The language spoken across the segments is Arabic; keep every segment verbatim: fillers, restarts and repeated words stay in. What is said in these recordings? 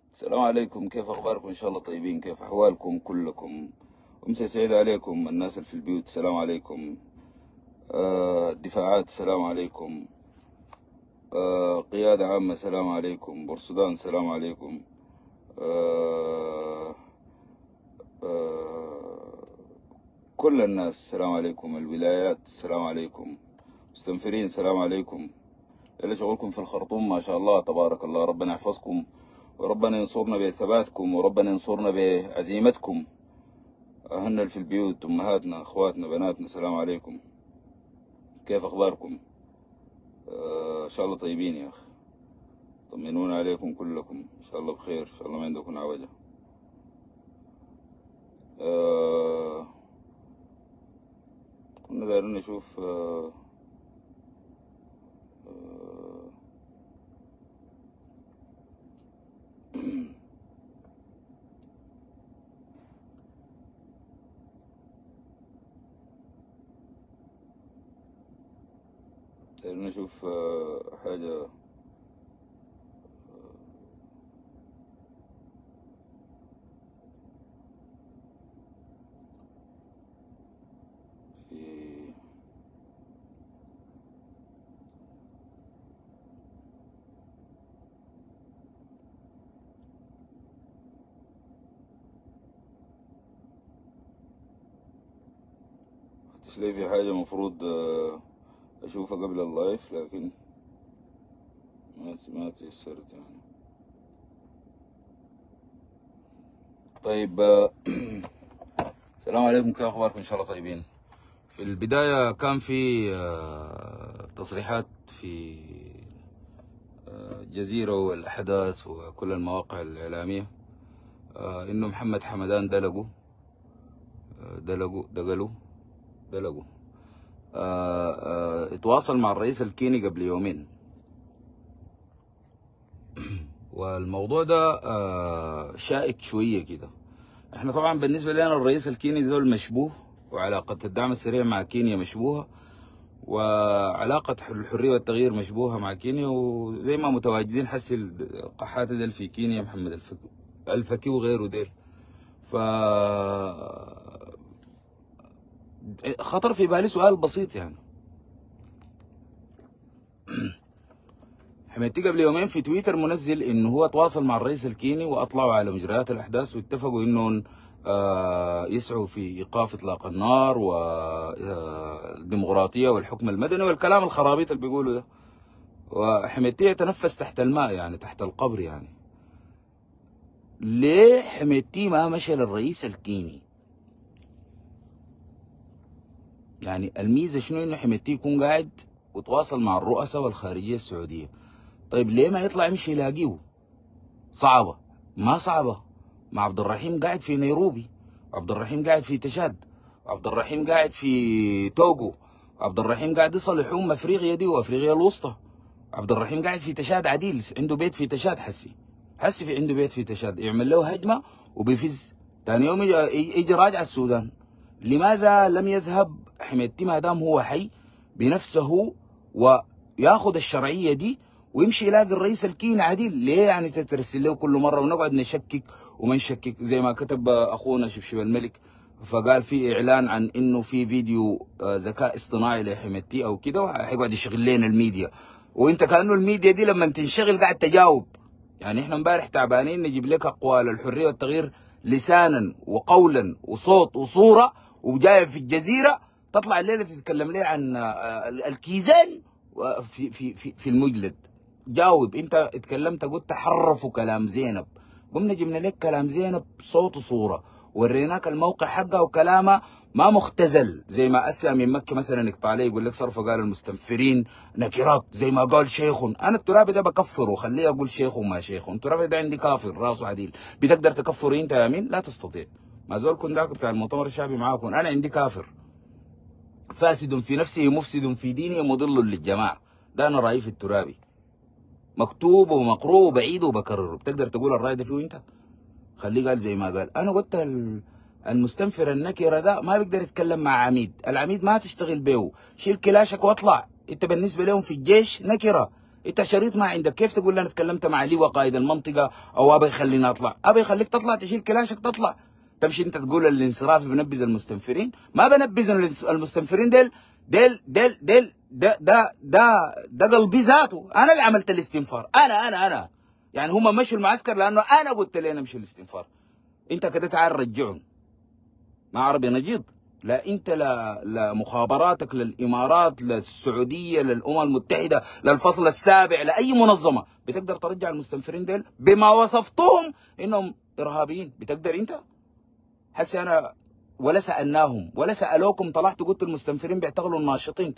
السلام عليكم، كيف أخباركم؟ إن شاء الله طيبين. كيف أحوالكم كلكم؟ أمسي سعيد عليكم. الناس اللي في البيوت السلام عليكم. آه الدفاعات السلام عليكم. آه قيادة عامة السلام عليكم. بورسودان السلام عليكم. آه آه كل الناس السلام عليكم. الولايات السلام عليكم. مستنفرين السلام عليكم. اللي شغلكم في الخرطوم ما شاء الله تبارك الله، ربنا يحفظكم وربنا ينصرنا بثباتكم وربنا ينصرنا بعزيمتكم. أهلنا في البيوت، أمهاتنا أخواتنا بناتنا السلام عليكم. كيف أخباركم؟ آه إن شاء الله طيبين يا أخي. طمنونا عليكم كلكم، إن شاء الله بخير، إن شاء الله ما عندكم عوجة. آه كنا دايرين نشوف آه آه دايرين نشوف آه حاجة في تسلي في حاجة مفروض آه أشوفها قبل اللايف، لكن ما ما تيسرت يعني. طيب آه السلام عليكم، كيف أخباركم؟ إن شاء الله طيبين. في البداية كان في آه تصريحات في آه جزيرة والأحداث وكل المواقع الإعلامية آه إنه محمد حمدان دلقوا آه دلقوا دقلوا دلقوا آه آه اتواصل مع الرئيس الكيني قبل يومين، والموضوع ده آه شائك شوية كده. احنا طبعا بالنسبة لنا الرئيس الكيني زول مشبوه، وعلاقة الدعم السريع مع كينيا مشبوهة، وعلاقة الحرية والتغيير مشبوهة مع كينيا، وزي ما متواجدين حسي القحاتة ديل في كينيا، محمد الفكي, الفكي وغيره ديل. ف خطر في بالي سؤال بسيط يعني. حميتي قبل يومين في تويتر منزل انه هو تواصل مع الرئيس الكيني واطلعوا على مجريات الاحداث واتفقوا انهم آه يسعوا في ايقاف اطلاق النار والديمقراطيه والحكم المدني والكلام الخرابيط اللي بيقولوا ده. وحميتي يتنفس تحت الماء يعني تحت القبر يعني. ليه حميتي ما مشى للرئيس الكيني؟ يعني الميزه شنو انه حميتي يكون قاعد وتواصل مع الرؤساء والخارجيه السعوديه. طيب ليه ما يطلع يمشي يلاقيه؟ صعبه؟ ما صعبه. مع عبد الرحيم قاعد في نيروبي، عبد الرحيم قاعد في تشاد، عبد الرحيم قاعد في توغو، عبد الرحيم قاعد يصلح أم افريقيا دي وافريقيا الوسطى. عبد الرحيم قاعد في تشاد عديل، عنده بيت في تشاد، حسي حسي في عنده بيت في تشاد، يعمل له هجمه وبيفز، ثاني يوم يجي, يجي راجع السودان. لماذا لم يذهب حميدتي ما دام هو حي بنفسه وياخذ الشرعيه دي ويمشي يلاقي الرئيس الكيني عديل؟ ليه يعني تترسل له كل مره ونقعد نشكك وما نشكك؟ زي ما كتب اخونا شبشب الملك، فقال في اعلان عن انه في فيديو ذكاء اصطناعي لحميدتي او كده، وهيقعد يشغل لنا الميديا، وانت كانه الميديا دي لما تنشغل قاعد تجاوب. يعني احنا امبارح تعبانين نجيب لك اقوال الحريه والتغيير لسانا وقولا وصوت وصوره، وجايه في الجزيره تطلع الليله تتكلم لي عن الكيزان في في في في المجلد. جاوب. انت اتكلمت قلت حرفوا كلام زينب، قمنا جبنا لك كلام زينب صوت وصوره، وريناك الموقع حقها وكلامها ما مختزل زي ما اسيا من مكه مثلا يقطع عليه يقول لك صرف قال المستنفرين نكرات زي ما قال شيخ. انا الترابي ده بكفره، خليه اقول شيخ وما شيخ. الترابي ده عندي كافر راسه عديل. بتقدر تكفري انت يا مين؟ لا تستطيع. ما زول كنت ذاك بتاع المؤتمر الشعبي معاكم، انا عندي كافر فاسد في نفسه مفسد في دينه مضل للجماعه. ده انا رايي في الترابي، مكتوب ومقروء وبعيد وبكرره. بتقدر تقول الراي ده فيه انت؟ خليه قال زي ما قال. انا قلت المستنفر النكره ده ما بيقدر يتكلم مع عميد، العميد ما تشتغل به، شيل كلاشك واطلع. انت بالنسبه لهم في الجيش نكره، انت شريط ما عندك، كيف تقول لي انا تكلمت مع لواء قائد المنطقه او ابى يخليني اطلع؟ ابى يخليك تطلع، تشيل كلاشك تطلع، تمشي انت تقول الانصراف بنبذ المستنفرين؟ ما بنبذ المستنفرين ديل ديل ديل ديل ده ده ده ده قلبي ذاته، انا اللي عملت الاستنفار، انا انا انا يعني هم مشوا المعسكر لانه انا قلت لهم امشوا الاستنفار. انت كده تعال رجعهم مع عربي نجيض. لا انت لا لمخابراتك للامارات للسعوديه للامم المتحده للفصل السابع لاي منظمه بتقدر ترجع المستنفرين ديل بما وصفتهم انهم ارهابيين؟ بتقدر انت؟ حسي انا ولا سالناهم ولا سالوكم، طلعتوا قلتوا المستنفرين بيعتقلوا الناشطين.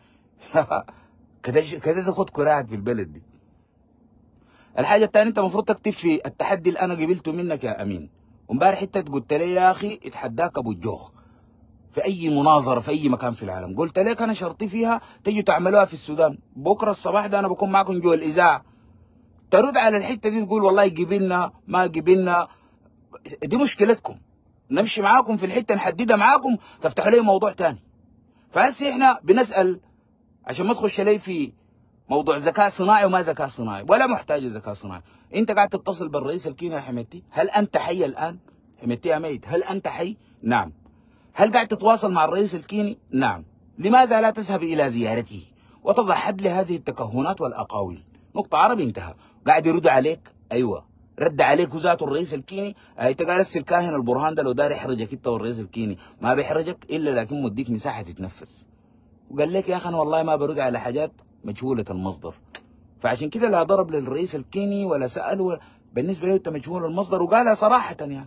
كده كده تاخد كراعك في البلد دي. الحاجه الثانيه، انت المفروض تكتب في التحدي اللي انا قبلته منك يا امين. وامبارح انت قلت لي يا اخي اتحداك ابو الجوخ في اي مناظره في اي مكان في العالم، قلت لك انا شرطي فيها تجوا تعملوها في السودان، بكره الصباح ده انا بكون معكم جوا الاذاعه، ترد على الحته دي تقول والله قبلنا ما قبلنا، دي مشكلتكم، نمشي معاكم في الحته نحددها معاكم تفتحوا لي موضوع ثاني. فهسه احنا بنسال عشان ما تخش لي في موضوع ذكاء صناعي وما ذكاء صناعي، ولا محتاج ذكاء صناعي. انت قاعد تتصل بالرئيس الكيني يا حميدتي، هل انت حي الان؟ حميدتي يا ميت، هل انت حي؟ نعم. هل قاعد تتواصل مع الرئيس الكيني؟ نعم. لماذا لا تذهب الى زيارته وتضع حد لهذه التكهنات والاقاويل؟ نقطه، عربي انتهى. قاعد يرد عليك؟ ايوه، رد عليك ذاته الرئيس الكيني. انت قال هسه الكاهن البرهان ده لو دار يحرجك انت والرئيس الكيني ما بيحرجك الا لكن مديك مساحه تتنفس، وقال لك يا اخي انا والله ما برد على حاجات مجهوله المصدر. فعشان كده لا ضرب للرئيس الكيني ولا ساله، بالنسبه له انت مجهول المصدر. وقالها صراحه يعني،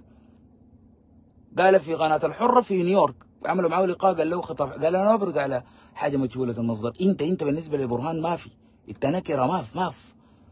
قال في قناه الحره في نيويورك عملوا معه لقاء، قال له خطاب، قال انا ما برد على حاجه مجهوله المصدر. انت انت بالنسبه لبرهان ما في، انت نكره ما في ما في.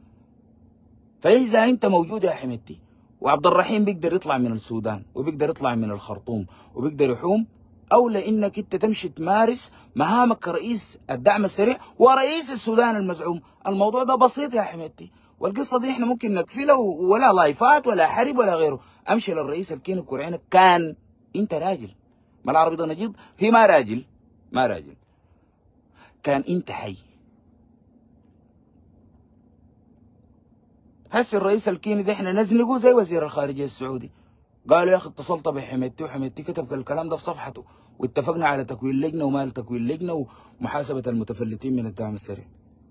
فاذا انت موجود يا حميدتي وعبد الرحيم بيقدر يطلع من السودان وبيقدر يطلع من الخرطوم وبيقدر يحوم، اولى انك انت تمشي تمارس مهامك كرئيس الدعم السريع ورئيس السودان المزعوم. الموضوع ده بسيط يا حميدتي، والقصه دي احنا ممكن نكفلها ولا لايفات ولا حرب ولا غيره. امشي للرئيس الكيني كورعينك، كان انت راجل. ما العربي ده نجيض؟ هي ما راجل، ما راجل، كان انت حي. هسه الرئيس الكيني ده احنا نزنقه زي وزير الخارجيه السعودي. قالوا يا اخي اتصلت بحميدتي وحميدتي كتب الكلام ده في صفحته، واتفقنا على تكوين لجنه وما تكوين لجنه ومحاسبه المتفلتين من الدعم السريع.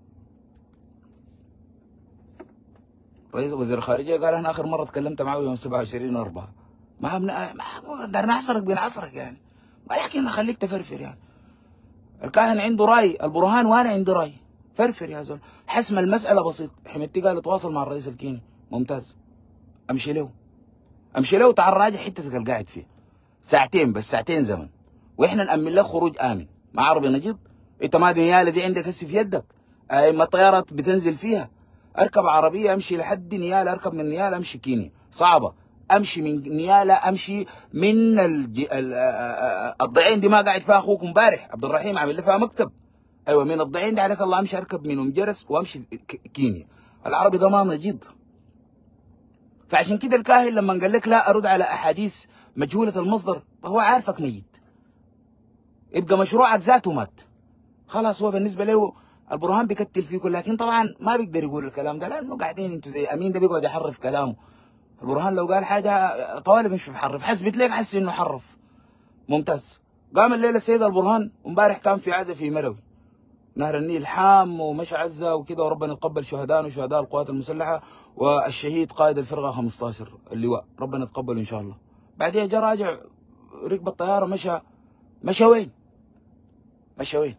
رئيس وزير الخارجيه قال انا اخر مره تكلمت معه يوم سبعة وعشرين أربعة، ما بنا ما قدرنا نحصرك بنحصرك يعني، ولكن خليك تفرفر يعني. الكاهن عنده راي، البرهان وانا عندي راي، فرفر يا زول. حسم المساله بسيط. حميدتي قال اتواصل مع الرئيس الكيني، ممتاز، امشي له امشي له وتعال راجع حتتك اللي قاعد فيها ساعتين بس، ساعتين زمن، واحنا نامن لك خروج امن. مع عربي نجيض؟ انت ما نياله دي عندك هسه في يدك، اي ما الطيارات بتنزل فيها. اركب عربيه امشي لحد نياله، اركب من نياله امشي كينيا، صعبه. امشي من نياله، امشي من الج... ال... الضعين دي ما قاعد فيها اخوك امبارح عبد الرحيم عامل لي فيها مكتب. ايوه من الضعين دي عليك الله امشي اركب من ام جرس وامشي كينيا. العربي ده ما نجيض. فعشان كده الكاهن لما قال لك لا ارد على احاديث مجهوله المصدر، فهو عارفك ميت، يبقى مشروعك ذاته مات خلاص. هو بالنسبه له البرهان بيكتل فيكم، لكن طبعا ما بيقدر يقول الكلام ده لانه قاعدين انتوا زي امين ده بيقعد يحرف كلامه. البرهان لو قال حاجه طوالي مش محرف، حسبت لك حسي انه حرف. ممتاز. قام الليله السيد البرهان امبارح كان في عزا في مروي نهر النيل حام، ومشى عزة وكده، وربنا يتقبل شهدائنا وشهداء القوات المسلحة، والشهيد قائد الفرقة خمسة عشر اللواء ربنا يتقبله إن شاء الله. بعدين جاء راجع ركب الطيارة، مشى مشى وين؟ مشى وين؟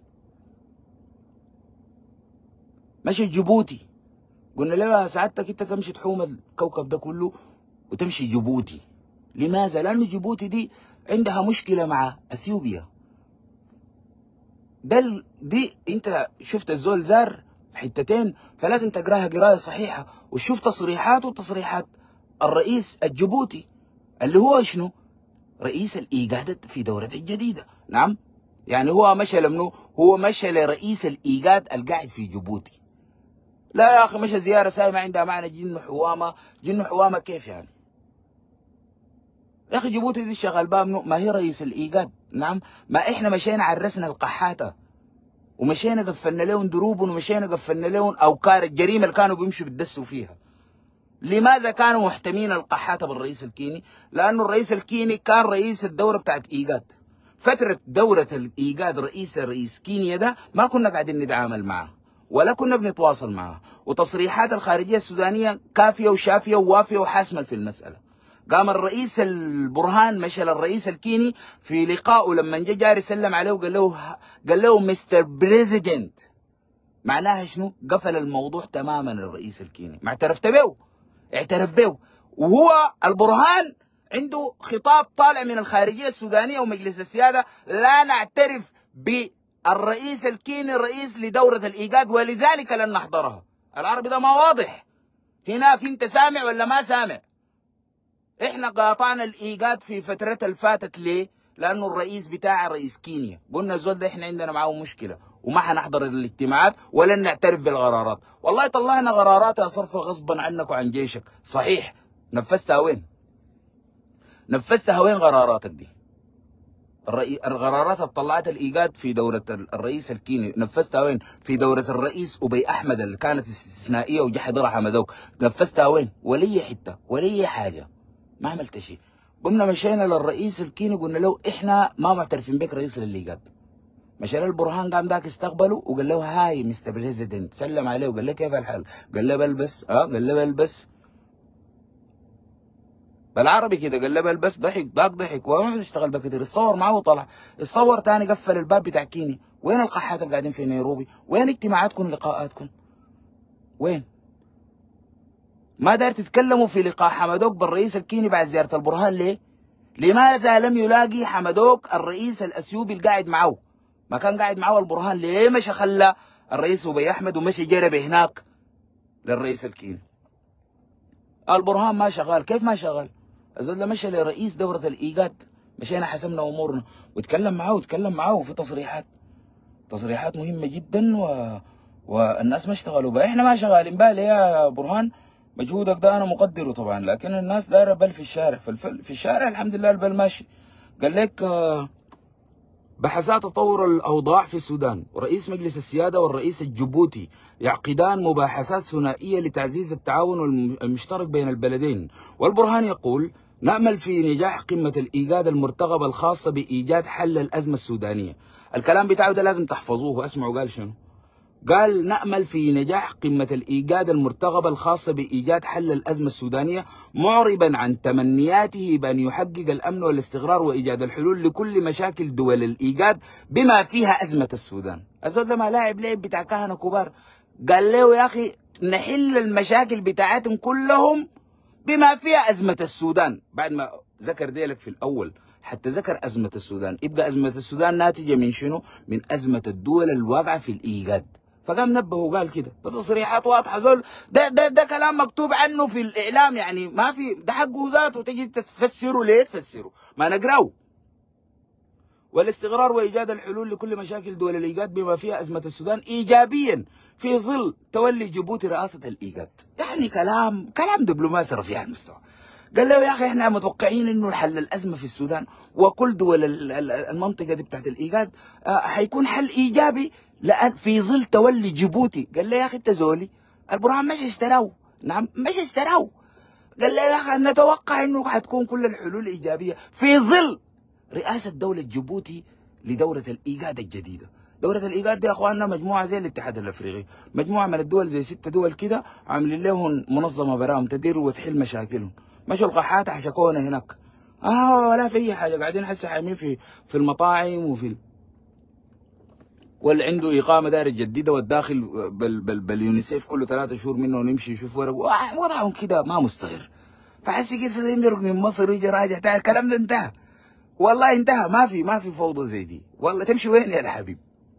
مشى جيبوتي. قلنا له سعادتك أنت تمشي تحوم الكوكب ده كله وتمشي جيبوتي، لماذا؟ لأنه جيبوتي دي عندها مشكلة مع أثيوبيا. ده دي انت شفت الزول زار حتتين، فلازم تقراها قرايه صحيحه وشوف تصريحاته وتصريحات الرئيس الجيبوتي اللي هو شنو؟ رئيس الايجاد في دورته الجديده. نعم، يعني هو مشى لمنو؟ هو مشى لرئيس الايجاد القاعد في جيبوتي. لا يا اخي مشى زياره ساي ما عندها معنى. جن حوامه، جن حوامه كيف يعني؟ يا اخي جيبوتي دي شغال بها منو؟ ما هي رئيس الايجاد. نعم، ما احنا مشينا عرسنا القحاته ومشينا قفلنا لهم دروبهم، ومشينا قفلنا لهم اوكار الجريمه اللي كانوا بيمشوا بيتدسوا فيها. لماذا كانوا محتمين القحاطه بالرئيس الكيني؟ لانه الرئيس الكيني كان رئيس الدوره بتاعت ايجاد. فتره دوره الايجاد رئيس رئيس كينيا ده ما كنا قاعدين نتعامل معه ولا كنا بنتواصل معه، وتصريحات الخارجيه السودانيه كافيه وشافيه ووافيه وحاسمه في المساله. قام الرئيس البرهان مشى للرئيس الكيني في لقائه لما جه جاري سلم عليه وقال له قال له مستر بريزيدنت. معناها شنو؟ قفل الموضوع تماما الرئيس الكيني، ما اعترفت به، اعترف به. وهو البرهان عنده خطاب طالع من الخارجيه السودانيه ومجلس السياده: لا نعترف بالرئيس الكيني رئيس لدوره الايجاد ولذلك لن نحضرها. العربي ده ما واضح؟ هناك انت سامع ولا ما سامع؟ احنا قاطعنا الايجاد في فترتها اللي فاتت. ليه؟ لانه الرئيس بتاع رئيس كينيا، قلنا الزول ده احنا عندنا معاه مشكله وما حنحضر الاجتماعات ولن نعترف بالقرارات. والله طلعنا قرارات يا صرفه غصبا عنك وعن جيشك، صحيح. نفذتها وين؟ نفذتها وين قراراتك دي؟ الرئي... القرارات اللي طلعت الايجاد في دوره الرئيس الكيني نفذتها وين؟ في دوره الرئيس ابي احمد اللي كانت استثنائيه وجا حضرها حمدوك، نفذتها وين؟ ولا حته ولا حاجه، ما عملت شيء. قمنا مشينا للرئيس الكيني قلنا له احنا ما معترفين بك رئيس للايجاد. مشى له البرهان قام ذاك استقبله وقال له هاي مستر بريزيدنت، سلم عليه وقال له كيف الحال؟ قال له بلبس. اه قال له بلبس بالعربي كده، قال له بلبس. ضحك ذاك ضحك وما اشتغل بك كتير. اتصور معه وطلع، اتصور ثاني قفل الباب بتاع كيني. وين القحات اللي قاعدين في نيروبي؟ وين اجتماعاتكم لقاءاتكم؟ وين؟ ما دار تتكلموا في لقاء حمدوك بالرئيس الكيني بعد زياره البرهان ليه؟ لماذا لم يلاقي حمدوك الرئيس الاثيوبي اللي قاعد معه؟ ما كان قاعد معه البرهان، ليه مشى خلى الرئيس ابي احمد ومشي جرب هناك للرئيس الكيني؟ البرهان ما شغال. كيف ما شغال؟ الزول مشى لرئيس دوره الايجاد، مشينا حسمنا امورنا وتكلم معه وتكلم معه في تصريحات تصريحات مهمه جدا و... والناس ما اشتغلوا بها. احنا ما شغالين بها. ليه يا برهان؟ مجهودك ده انا مقدره طبعا، لكن الناس دايره بل في الشارع. في, الفل... في الشارع الحمد لله البل ماشي. قال لك آه بحثات تطور الأوضاع في السودان، ورئيس مجلس السيادة والرئيس الجيبوتي يعقدان مباحثات ثنائية لتعزيز التعاون المشترك بين البلدين. والبرهان يقول نأمل في نجاح قمة الإيجاد المرتقبة الخاصة بإيجاد حل الأزمة السودانية. الكلام بتاعه ده لازم تحفظوه. اسمعوا قال شنو؟ قال نأمل في نجاح قمة الإيجاد المرتقبة الخاصة بإيجاد حل الأزمة السودانية، معربا عن تمنياته بأن يحقق الأمن والاستقرار وإيجاد الحلول لكل مشاكل دول الإيجاد بما فيها أزمة السودان. الزول ده ما لاعب لعب بتاع كهنة كبار. قال له يا أخي نحل المشاكل بتاعتهم كلهم بما فيها أزمة السودان. بعد ما ذكر ديلك في الأول حتى ذكر أزمة السودان، يبقى أزمة السودان ناتجة من شنو؟ من أزمة الدول الواقعة في الإيجاد. فقام نبه وقال كده بتصريحات واضحه. زول ده ده ده كلام مكتوب عنه في الاعلام، يعني ما في ده حقه ذاته تجي تفسره. ليه تفسره؟ ما نقراه. والاستقرار وايجاد الحلول لكل مشاكل دول الايجاد بما فيها ازمه السودان ايجابيا في ظل تولي جيبوتي رئاسه الايجاد. يعني كلام كلام دبلوماسي رفيع المستوى. قال له يا اخي احنا متوقعين انه حل الازمه في السودان وكل دول المنطقه دي بتاعت الايجاد حيكون حل ايجابي لان في ظل تولي جيبوتي. قال له يا اخي انت زولي. البرهان مش اشتراو. نعم مش اشتراو. قال له يا اخي نتوقع انه حتكون كل الحلول ايجابيه في ظل رئاسه دوله جيبوتي لدوره الايجاد الجديده. دوره الايجاد دي يا اخواننا مجموعه زي الاتحاد الافريقي، مجموعه من الدول زي ست دول كده عاملين لهم منظمه براهم تدير وتحل مشاكلهم. مشوا القحات حشكونا هناك. اه ولا في اي حاجه، قاعدين هسه حامين في في المطاعم وفي واللي عنده اقامه داير يجددها والداخل بال بال باليونيسيف كله ثلاثة شهور منه ونمشي يشوف ورق. وضعهم كده ما مستقر. فحسي كده زي يمرق من مصر ويجي راجع تاني. الكلام ده انتهى. والله انتهى. ما في ما في فوضى زي دي. والله تمشي وين يا الحبيب؟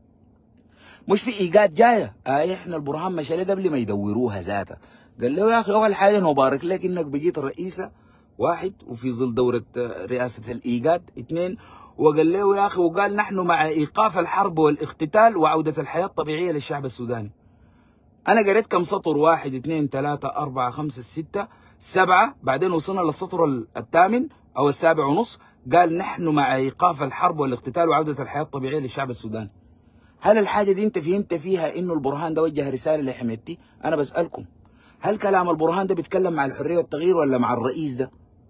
مش في ايجاد جايه. آه احنا البرهان مشى له قبل ما يدوروها ذاتها. قال له يا اخي اول حاجه نبارك لك انك بقيت رئيسه واحد وفي ظل دوره رئاسه الايجاد اثنين. وقال له يا اخي وقال نحن مع ايقاف الحرب والاقتتال وعوده الحياه الطبيعيه للشعب السوداني. انا قريت كم سطر؟ واحد اثنين ثلاثه اربعه خمسه سته سبعه، بعدين وصلنا للسطر الثامن او السابع ونص. قال نحن مع ايقاف الحرب والاقتتال وعوده الحياه الطبيعيه للشعب السوداني. هل الحاجه دي انت فهمت فيها انه البرهان ده وجه رساله لحميدتي؟ انا بسالكم، هل كلام البرهان ده بيتكلم مع الحريه والتغيير ولا مع الرئيس ده؟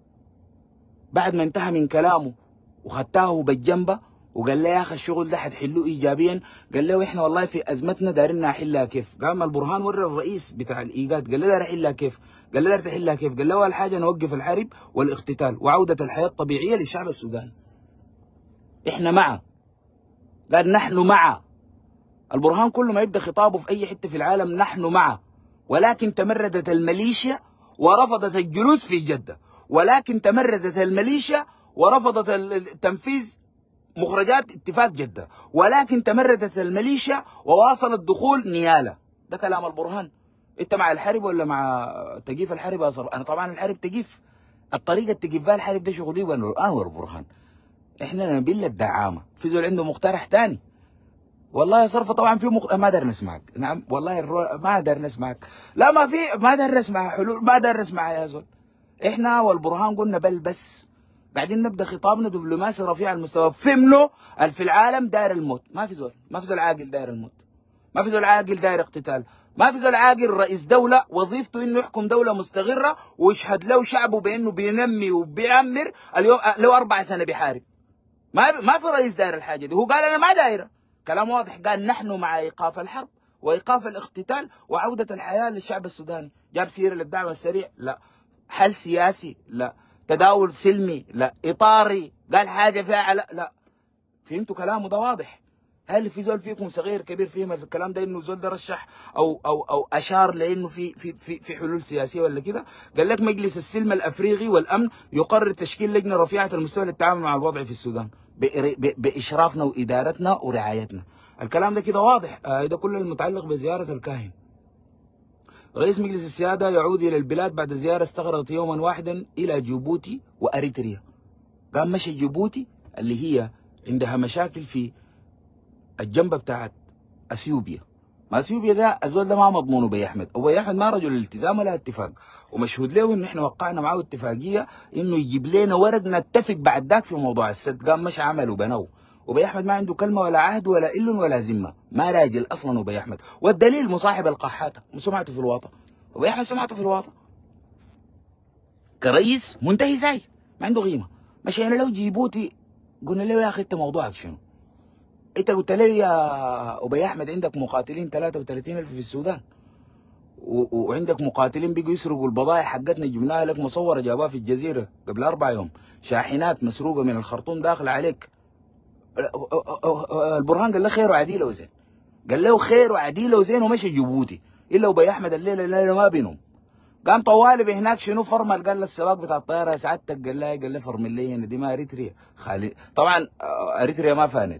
بعد ما انتهى من كلامه وخدتاه بالجنبه وقال له يا اخي الشغل ده حتحلوه ايجابيا، قال له احنا والله في ازمتنا دايرين نحلها كيف؟ قام البرهان ورى الرئيس بتاع الايجاد قال له داير احلها كيف؟ قال له داير تحلها كيف؟ قال له اول حاجه نوقف الحرب والاقتتال وعوده الحياه الطبيعيه للشعب السوداني. احنا معه، قال نحن معه. البرهان كل ما يبدا خطابه في اي حته في العالم نحن معه، ولكن تمردت الميليشيا ورفضت الجلوس في جده، ولكن تمردت الميليشيا ورفضت التنفيذ مخرجات اتفاق جده، ولكن تمردت الميليشيا وواصلت دخول نيالا. ده كلام البرهان. انت مع الحرب ولا مع تجيف الحرب يا صر؟ انا طبعا الحرب تجيف، الطريقه تجيف بها الحرب ده شغلي وانا آه البرهان. احنا نبيل الدعامه، في زول عنده مقترح ثاني. والله يا صرفه طبعا في مق... ما دار نسمعك، نعم والله الرو... ما دار نسمعك، لا ما في ما دار نسمع حلول، ما دار نسمع يا زول. احنا والبرهان قلنا بل بس قاعدين نبدا خطابنا دبلوماسي رفيع المستوى، فهمنا في العالم داير الموت، ما في زول، ما في زول عاقل داير الموت، ما في زول عاقل داير اقتتال، ما في زول عاقل رئيس دوله وظيفته انه يحكم دوله مستقره ويشهد له شعبه بانه بينمي وبيعمر اليوم له اربع سنه بيحارب. ما ما في رئيس داير الحاجه دي، هو قال انا ما دايره، كلام واضح، قال نحن مع ايقاف الحرب وايقاف الاقتتال وعوده الحياه للشعب السوداني. جاب سيره للدعم السريع؟ لا. حل سياسي؟ لا. تداول سلمي؟ لا. اطاري؟ قال حاجه فيها لا لا. فهمتوا كلامه ده واضح؟ هل في زول فيكم صغير كبير فهم الكلام ده انه زول ده رشح او او او اشار لانه في في في في حلول سياسيه ولا كده؟ قال لك مجلس السلم الافريقي والامن يقرر تشكيل لجنه رفيعه المستوى للتعامل مع الوضع في السودان باشرافنا وادارتنا ورعايتنا. الكلام ده كده واضح. آه ده كله المتعلق بزياره الكاهن. رئيس مجلس السياده يعود الى البلاد بعد زياره استغرقت يوما واحدا الى جيبوتي واريتريا. قام مشي جيبوتي اللي هي عندها مشاكل في الجنبه بتاعت اثيوبيا. ما اثيوبيا ده الزول ده ما مضمونه بي احمد، وبي احمد ما رجل التزام ولا اتفاق، ومشهود له انه احنا وقعنا معاه اتفاقيه انه يجيب لنا ورق نتفق بعد ذاك في موضوع السد. قام مش عمل وبنو، وبي احمد ما عنده كلمه ولا عهد ولا إل ولا ذمه، ما راجل اصلا وبي احمد، والدليل مصاحب القحاته سمعته في الواطه، وبي احمد سمعته في الواطه كرئيس منتهي زي ما عنده قيمه. مشينا له جيبوتي قلنا له يا اخي انت موضوعك شنو؟ انت قلت لي يا ابي احمد عندك مقاتلين ثلاثة وثلاثين ألف في السودان، وعندك مقاتلين بيجوا يسرقوا البضائع حقتنا، جبناها لك مصوره جابوها في الجزيره قبل اربع يوم، شاحنات مسروقه من الخرطوم داخله عليك. البرهان قال له خير وعديل وزين، قال له خير وعديل وزين ومشي جيبوتي، الا ابي احمد الليله الليله ما بينهم. قام طوالي هناك شنو فرمل، قال له السواق بتاع الطياره سعادتك، قال له قال له فرمل لي هنا دي ما اريتريا خالي. طبعا اريتريا ما فانت،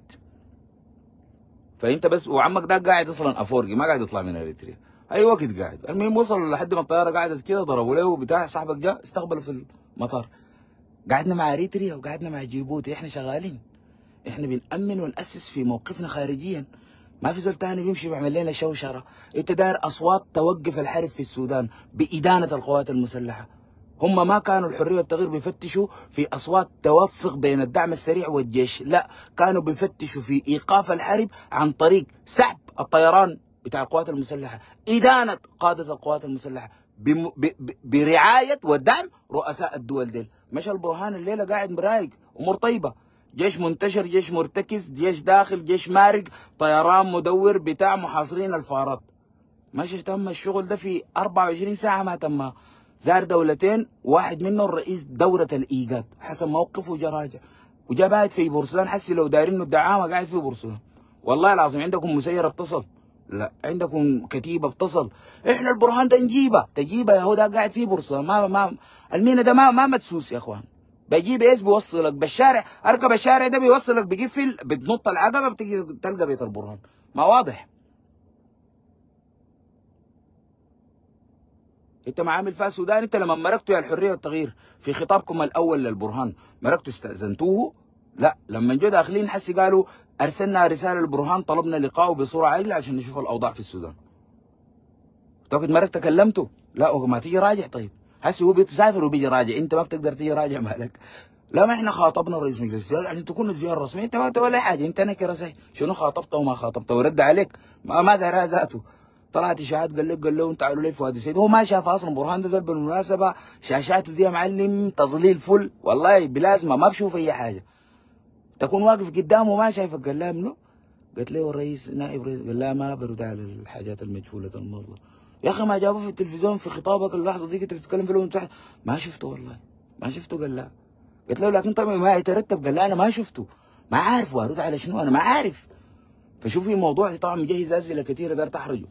فانت بس وعمك ده قاعد اصلا افورقي ما قاعد يطلع من اريتريا اي وقت قاعد. المهم وصل لحد ما الطياره قعدت كده ضربوا له بتاع، صاحبك جاء استقبله في المطار. قعدنا مع اريتريا وقعدنا مع جيبوتي، احنا شغالين، احنا بنأمن ونأسس في موقفنا خارجيا، ما في زول تاني بيمشي بيعمل لنا شوشره. انت داير اصوات توقف الحرب في السودان بإدانة القوات المسلحه. هم ما كانوا الحريه والتغيير بيفتشوا في اصوات توفق بين الدعم السريع والجيش، لا، كانوا بيفتشوا في ايقاف الحرب عن طريق سحب الطيران بتاع القوات المسلحه، ادانه قاده القوات المسلحه بم... ب... ب... برعايه ودعم رؤساء الدول ديل. مش البرهان الليله قاعد مرايق امور طيبه، جيش منتشر، جيش مرتكز، جيش داخل، جيش مارق، طيران مدور بتاع محاصرين الفارات. مش تم الشغل ده في اربعة وعشرين ساعه ما تم. زار دولتين، واحد منهم رئيس دورة الإيجاد حسب موقفه وجا راجع، وجا بايت في بورسودان. حسي لو دايرين الدعامة قاعد في بورسودان. والله العظيم عندكم مسيرة بتصل؟ لا. عندكم كتيبة بتصل؟ احنا البرهان ده نجيبه، تجيبه يا هو ده قاعد في بورسودان. ما ما المينا ده ما ما مدسوس يا اخوان. بجيب ايش بيوصلك بالشارع، اركب الشارع ده بيوصلك بقفل، بتنط العقبة بتيجي تلقى بيت البرهان. ما واضح؟ انت معامل فيها السودان. انت لما مرقتوا يا الحريه والتغيير في خطابكم الاول للبرهان مرقتوا استاذنتوه؟ لا. لما جو داخلين حسي قالوا ارسلنا رساله للبرهان طلبنا لقائه بصوره عاجله عشان نشوف الاوضاع في السودان. اعتقد مرقت كلمته؟ لا. ما تيجي راجع. طيب حسي هو بيسافر وبيجي راجع، انت ما بتقدر تيجي راجع مالك؟ لا، ما احنا خاطبنا رئيس مجلس الزيارة عشان تكون الزياره رسميه. انت ما ولا حاجه، انت نكره زي شنو خاطبته وما خاطبته ورد عليك ما ما دارها ذاته. طلعت اشاعات قال لك قال لهم تعالوا لي فؤاد السيد، هو ما شاف اصلا. برهان ده بالمناسبه شاشاته دي يا معلم تظليل فل والله بلازمه، ما بشوف اي حاجه. تكون واقف قدامه ما شايفك. قال لها منو؟ قالت له الرئيس نائب رئيس. قال لها ما برد على الحاجات المجهوله المظلم. يا اخي ما جابوه في التلفزيون في خطابك اللحظه دي كنت بتتكلم في الأمم المتحده؟ ما شفته والله ما شفته. قال لها قلت له لكن طبعا ما يترتب. قال لها انا ما شفته، ما عارف وارد على شنو، انا ما عارف. فشوفي موضوع طبعا مجهز اسئله كثيره دار تحرجه.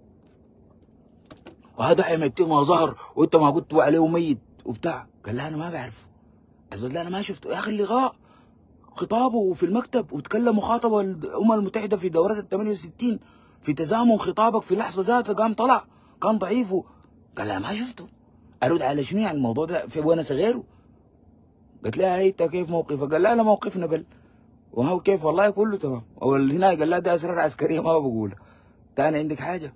وهذا حمدتي ما ظهر وانت ما قلت عليه ميت وبتاع. قال لها انا ما بعرفه. قال لها انا ما شفته. يا اخي اللقاء خطابه في المكتب وتكلم مخاطبه الامم المتحده في دورات ال ثمانية وستين في تزامن خطابك في اللحظه ذاتها قام طلع كان ضعيف. قال لها ما شفته، ارد على شنو يعني الموضوع ده في وانا صغيره. قلت لها انت كيف موقفك؟ قال لا لا موقفنا بل وهو كيف والله كله تمام. اول هنا قال لا ده اسرار عسكريه ما بقولها. تاني عندك حاجه؟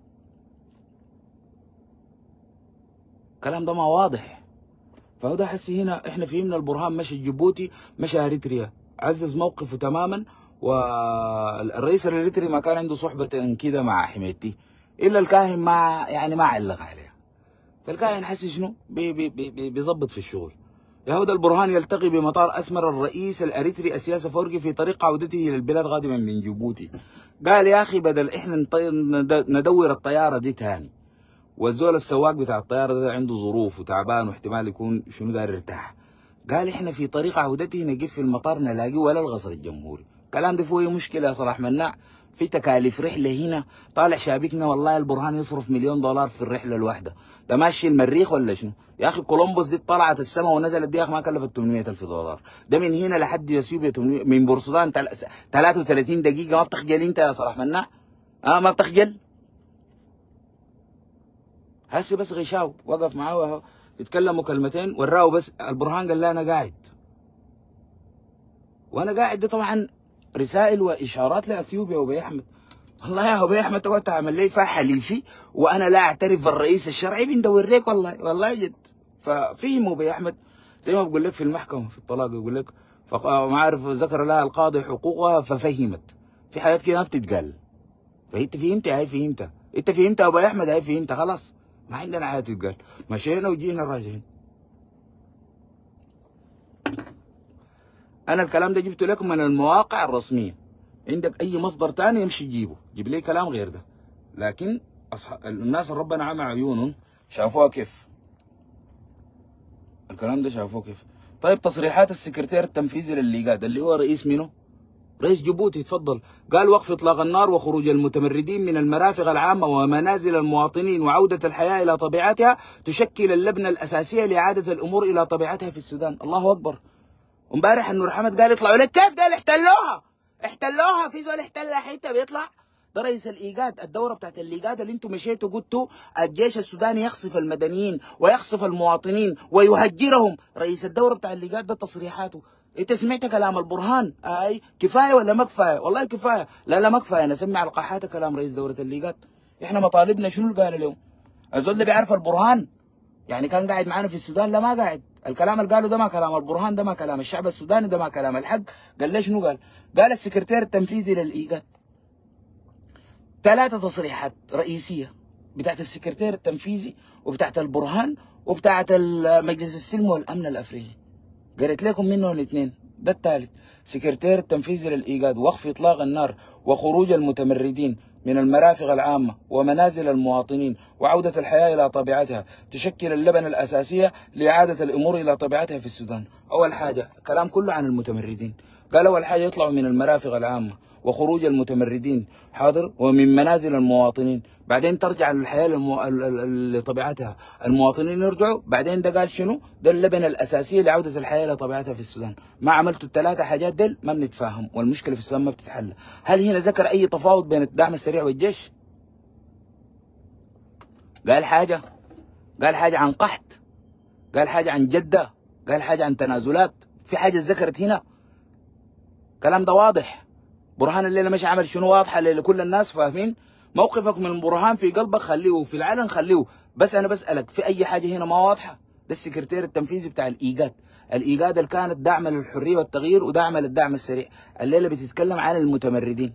الكلام ده ما واضح. فهو ده حسي هنا احنا فهمنا البرهان مشى جيبوتي مشى اريتريا عزز موقفه تماما. والرئيس الاريتري ما كان عنده صحبه كده مع حميدتي الا الكاهن ما يعني ما علق عليها. فالكاهن حسي شنو؟ بي بي بي بيظبط في الشغل. يهودا البرهان يلتقي بمطار أسمر الرئيس الأريتري السياسي فورقي في طريق عودته إلى البلاد قادما من جيبوتي. قال يا أخي بدل إحنا ندور الطيارة دي تاني، والزول السواق بتاع الطيارة ده عنده ظروف وتعبان واحتمال يكون شنو داير يرتاح. قال إحنا في طريق عودته نقف في المطار نلاقيه ولا القصر الجمهوري. الكلام ده فيه مشكلة يا صلاح مناع. في تكاليف رحلة هنا طالع شابكنا والله البرهان يصرف مليون دولار في الرحلة الواحدة. ده ماشي المريخ ولا شنو؟ يا أخي كولومبوس دي طلعت السماء ونزلت دي يا أخي ما كلفت ثمانمئة ألف دولار. ده من هنا لحد اثيوبيا من بورسودان ثلاثة وثلاثين دقيقة. ما بتخجل أنت يا صلاح مناع؟ أه ما بتخجل؟ هسي بس غشاو وقف معاه يتكلموا كلمتين وراه بس. البرهان قال لا أنا قاعد، وأنا قاعد ده طبعا رسائل وإشارات لأثيوبيا وأبي أحمد. والله يا أبي أحمد تقعد تعمل لي فيها حليفي وأنا لا أعترف بالرئيس الشرعي بندور ليك والله والله جد. ففهموا أبي أحمد زي ما بقول لك في المحكمة في الطلاق يقول لك ما عارف ذكر لها القاضي حقوقها ففهمت. في حاجات كده ما بتتقال. فأنت فهمت هاي فهمتها، أنت فهمت يا أبي أحمد هاي فهمتها خلاص ما عندنا حاجة تتقال. مشينا وجينا راجعين. أنا الكلام ده جبته لكم من المواقع الرسمية. عندك أي مصدر تاني يمشي جيبه، جيب لي كلام غير ده. لكن أصحاب الناس اللي ربنا عمى عيونهم شافوها كيف. الكلام ده شافوه كيف. طيب تصريحات السكرتير التنفيذي للليقاد اللي هو رئيس منه؟ رئيس جيبوتي. تفضل. قال وقف اطلاق النار وخروج المتمردين من المرافق العامه ومنازل المواطنين وعوده الحياه الى طبيعتها تشكل اللبنه الاساسيه لاعاده الامور الى طبيعتها في السودان. الله اكبر. امبارح النور حمد قال يطلعوا لك كيف ده اللي احتلوها؟ احتلوها في زول احتلها حته بيطلع. ده رئيس الايجاد. الدوره بتاعت الايجاد اللي انتم مشيتوا قلتوا الجيش السوداني يخصف المدنيين ويخصف المواطنين ويهجرهم. رئيس الدوره بتاع الايجاد ده تصريحاته. انت سمعت كلام البرهان؟ اي كفايه ولا ما كفايه؟ والله كفايه. لا لا ما كفايه. انا اسمع القاحات كلام رئيس دوره الايجاد. احنا مطالبنا شنو اللي قال اليوم؟ الزول ده بيعرف البرهان؟ يعني كان قاعد معانا في السودان؟ لا ما قاعد. الكلام اللي قاله ده ما كلام البرهان، ده ما كلام الشعب السوداني، ده ما كلام الحق. قال لي شنو قال؟ قال السكرتير التنفيذي للايجاد ثلاثة تصريحات رئيسية بتاعت السكرتير التنفيذي وبتاعت البرهان وبتاعت مجلس السلم والأمن الأفريقي. قريت لكم منهم الاثنين. ده الثالث. سكرتير التنفيذي للإيجاد وقف إطلاق النار وخروج المتمردين من المرافق العامة ومنازل المواطنين وعودة الحياة إلى طبيعتها تشكل اللبنة الأساسية لإعادة الأمور إلى طبيعتها في السودان. أول حاجة الكلام كله عن المتمردين. قال أول حاجة يطلعوا من المرافق العامة وخروج المتمردين حاضر ومن منازل المواطنين. بعدين ترجع الحياة للمو... لطبيعتها، المواطنين يرجعوا. بعدين ده قال شنو؟ ده اللبنة الأساسية لعودة الحياة لطبيعتها في السودان. ما عملتوا الثلاثة حاجات ديل ما بنتفاهم والمشكلة في السودان ما بتتحل. هل هنا ذكر أي تفاوض بين الدعم السريع والجيش؟ قال حاجة؟ قال حاجة عن قحط؟ قال حاجة عن جدة؟ قال حاجة عن تنازلات؟ في حاجة ذكرت هنا؟ الكلام ده واضح. برهان الليلة مش عمل شنو واضحة لكل الناس فاهمين؟ موقفك من برهان في قلبك خليه، وفي العلن خليه. بس أنا بسألك في أي حاجة هنا ما واضحة؟ السكرتير التنفيذي بتاع الايجاد. الايجاد اللي كانت داعمه للحريه والتغيير وداعمه للدعم السريع، الليله بتتكلم عن المتمردين.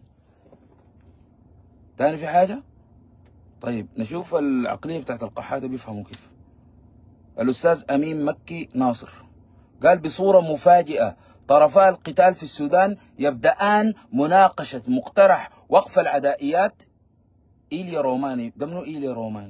تاني في حاجه؟ طيب نشوف العقليه بتاعت القحاده بيفهموا كيف. الاستاذ امين مكي ناصر قال بصوره مفاجئه طرفا القتال في السودان يبدأان مناقشه مقترح وقف العدائيات. ايليا روماني، ده منو ايليا روماني؟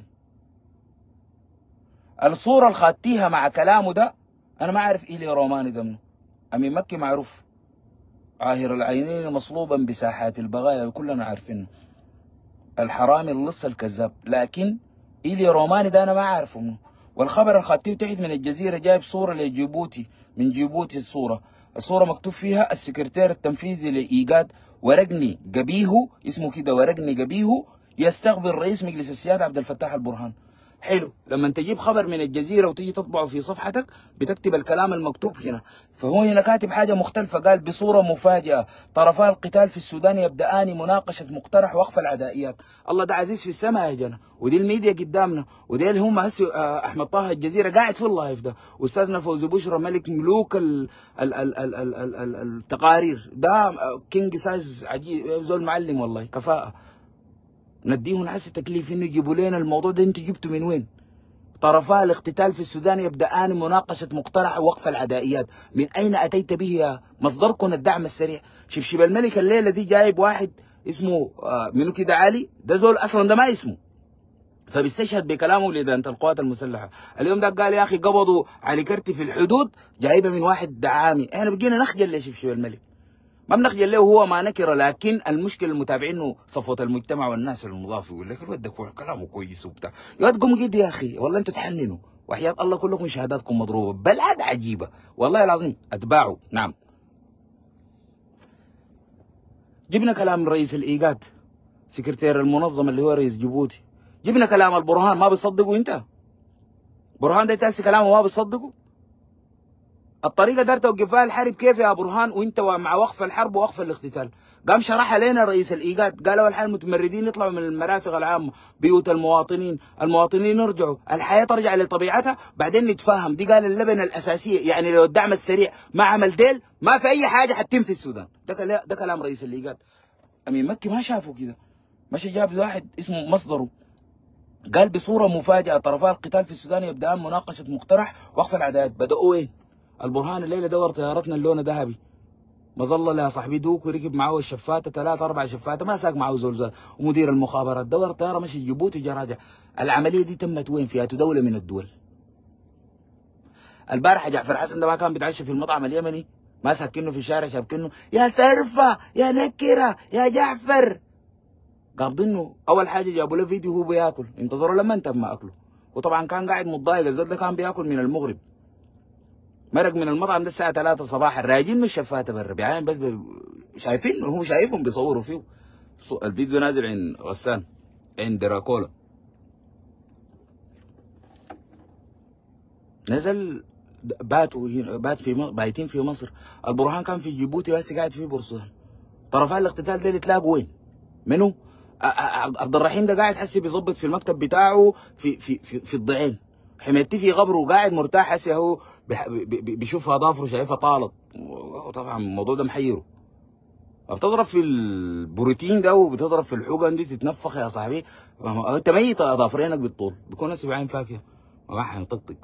الصورة اللي خدتيها مع كلامه ده أنا ما أعرف إيليا روماني ده منه. أمين مكي معروف، عاهر العينين مصلوبا بساحات البغايا كلنا عارفينه، الحرامي اللص الكذاب. لكن إيليا روماني ده أنا ما أعرفه منه. والخبر اللي خدتيه تحت من الجزيرة جايب صورة لجيبوتي، من جيبوتي الصورة الصورة مكتوب فيها السكرتير التنفيذي لإيجاد ورقني قبيهو، اسمه كده ورقني قبيهو، يستقبل رئيس مجلس السيادة عبد الفتاح البرهان. حلو، لما تجيب خبر من الجزيرة وتيجي تطبعه في صفحتك بتكتب الكلام المكتوب هنا، فهو هنا كاتب حاجة مختلفة. قال بصورة مفاجئة طرفا القتال في السودان يبدأان مناقشة مقترح وقف العدائيات. الله ده عزيز في السماء يا جنة، ودي الميديا قدامنا، ودي اللي هم هسه أحمد طه الجزيرة قاعد في اللايف ده، أستاذنا فوزي بشرى ملك ملوك ال ال ال ال ال ال ال التقارير ده، كينج سايز عجيب، زول معلم والله كفاءة. نديهم حس تكليف انه يجيبوا لنا الموضوع ده، انتوا جبتوا من وين؟ طرفا الاقتتال في السودان يبدأان مناقشة مقترح وقف العدائيات. من أين أتيت به يا مصدركم الدعم السريع؟ شبشب الملك الليلة دي جايب واحد اسمه آه منو كده علي، ده زول أصلا ده ما اسمه، فبيستشهد بكلامه لإدانة القوات المسلحة. اليوم ده قال يا أخي قبضوا علي كرتي في الحدود، جايبه من واحد دعامي. احنا بقينا نخجل لشبشب الملك، ما بنخجل له، هو ما نكره. لكن المشكله المتابعين صفوه المجتمع والناس المضاف يقول لك الواد ده كلامه كويس وبتاع، يا واد قوم قد يا اخي، والله انتوا تحننوا وحياه الله كلكم شهاداتكم مضروبه، بلعد عجيبه والله العظيم اتباعوا. نعم، جبنا كلام رئيس الايجاد سكرتير المنظمه اللي هو رئيس جيبوتي، جبنا كلام البرهان ما بيصدقوا. انت برهان ده تاسي كلامه ما بيصدقوا. الطريقه دار توقف فيها الحرب كيف يا برهان وانت مع وقف الحرب ووقف الاقتتال؟ قام شرح لنا رئيس الايجاد، قال اول حاجه المتمردين يطلعوا من المرافق العامه، بيوت المواطنين، المواطنين يرجعوا، الحياه ترجع لطبيعتها، بعدين نتفاهم. دي قال اللبنه الاساسيه، يعني لو الدعم السريع ما عمل ديل ما في اي حاجه حتتم في السودان. ده ده كلام رئيس الايجاد. امين مكي ما شافه كده، مشى جاب واحد اسمه مصدره قال بصوره مفاجئه طرفا القتال في السودان يبدأان مناقشه مقترح وقف العداءات. بدأوا وين؟ البرهان الليله دور طيارتنا اللون ذهبي، مظله يا صاحبي دوك وركب معاه الشفاته ثلاث اربع شفاته، ما ساق معاه زلزال، ومدير المخابرات دور طياره مشي جيبوتي جا راجع. العمليه دي تمت وين؟ في دوله من الدول. البارحه جعفر حسن ده ما كان بيتعشى في المطعم اليمني، ما ساكنه في الشارع شابكنه يا سرفه يا نكره يا جعفر، قابضينه. اول حاجه جابوا له فيديو وهو بياكل، انتظروا لما انتم ما اكله، وطبعا كان قاعد متضايق. الزول ده كان بياكل من المغرب، مرق من المطعم ده الساعه ثلاثة صباحا، راجين من الشفاته برا بيعاين بس ب... شايفين، هو شايفهم بيصوروا فيه. الفيديو نازل عند غسان، عند دراكولا، نزل باتوا هنا، بات في م... بايتين في مصر. البرهان كان في جيبوتي بس قاعد في بورسودان. طرفان الاقتتال ده تلاقوا وين؟ منو؟ عبد الرحيم ده قاعد حسي بيظبط في المكتب بتاعه في في في, في الضعين. حميدتي في قبره وقاعد مرتاح حسي اهو بيشوفها ضافره شايفها طالت. طبعا الموضوع ده محيره. بتضرب في البروتين ده وبتضرب في الحقن دي تتنفخ يا صاحبي، انت ميت اظافرينك بالطول، بيكون هسه بعين فاكهه ما حينطقطق.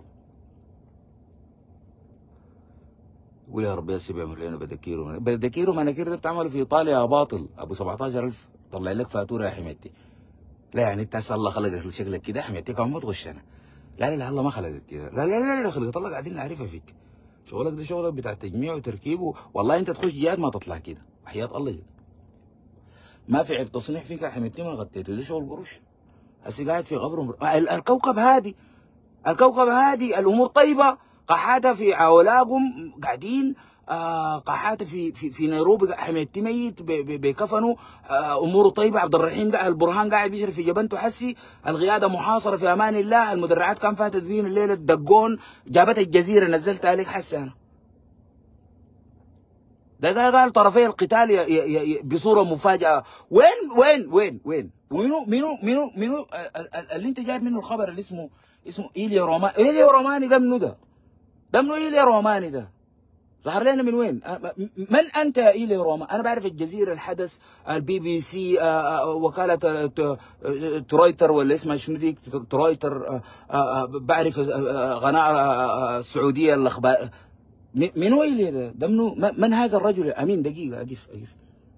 قول يا رب يا سيدي بيعمل لنا بدكيرو بدكيرو مناكير ده بتعمله في ايطاليا يا باطل ابو سبعتاشر ألف، طلع لك فاتوره يا حميدتي. لا يعني انت هسه الله خلقك شكلك كده يا حميدتي كمان ما تغشنا. لا لا لا الله ما خلقك كده، لا لا لا لا خلقت الله قاعدين نعرفها فيك. شغلك ده شغلك بتاع تجميع وتركيب، والله انت تخش جهاد ما تطلع كده وحياة الله جد. ما في عيب تصنيع فيك يا حميدتي ما غطيته، ده شغل قروش. هسه قاعد في قبر الكوكب هادي، الكوكب هادي، الامور طيبه. قحاته في عولاقهم قاعدين، آه قحاته في في في نيروبي حميدتي ميت بكفنه، آه اموره طيبه. عبد الرحيم ده البرهان قاعد بيشرب في جبنته حسي، القياده محاصره في امان الله، المدرعات كان فاتت بين الليله الدقون، جابت الجزيره نزلت عليك حسي انا. ده قال قال طرفي القتال ي ي ي بصوره مفاجاه. وين وين وين وين ومنو منو منو منو اللي انت جايب منه الخبر اللي اسمه اسمه ايليا روماني؟ ايليا روماني ده منو ده؟ ده منو ايليا روماني ده؟ ظهر لنا من وين؟ من انت يا ايليا روماني؟ انا بعرف الجزيره، الحدث، البي بي سي، وكاله ترويتر ولا اسمها شنو ديك ترويتر، بعرف قناه السعوديه الاخبار. من وين ايليا ده؟ ده منو؟ من هذا الرجل؟ امين دقيقه اقف اقف.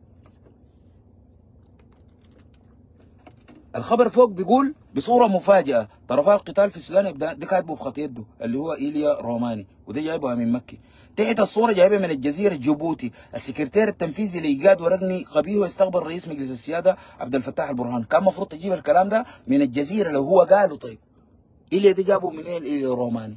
الخبر فوق بيقول بصوره مفاجئه طرفا القتال في السودان يبدا، ده كاتبه بخط يده اللي هو ايليا روماني، وده جايبه من مكي. تحت الصوره جايبها من الجزيره جيبوتي، السكرتير التنفيذي لايجاد ورقني قبيه يستقبل رئيس مجلس السياده عبد الفتاح البرهان. كان المفروض تجيب الكلام ده من الجزيره لو هو قاله. طيب ايليا ده جابه منين ايليا روماني؟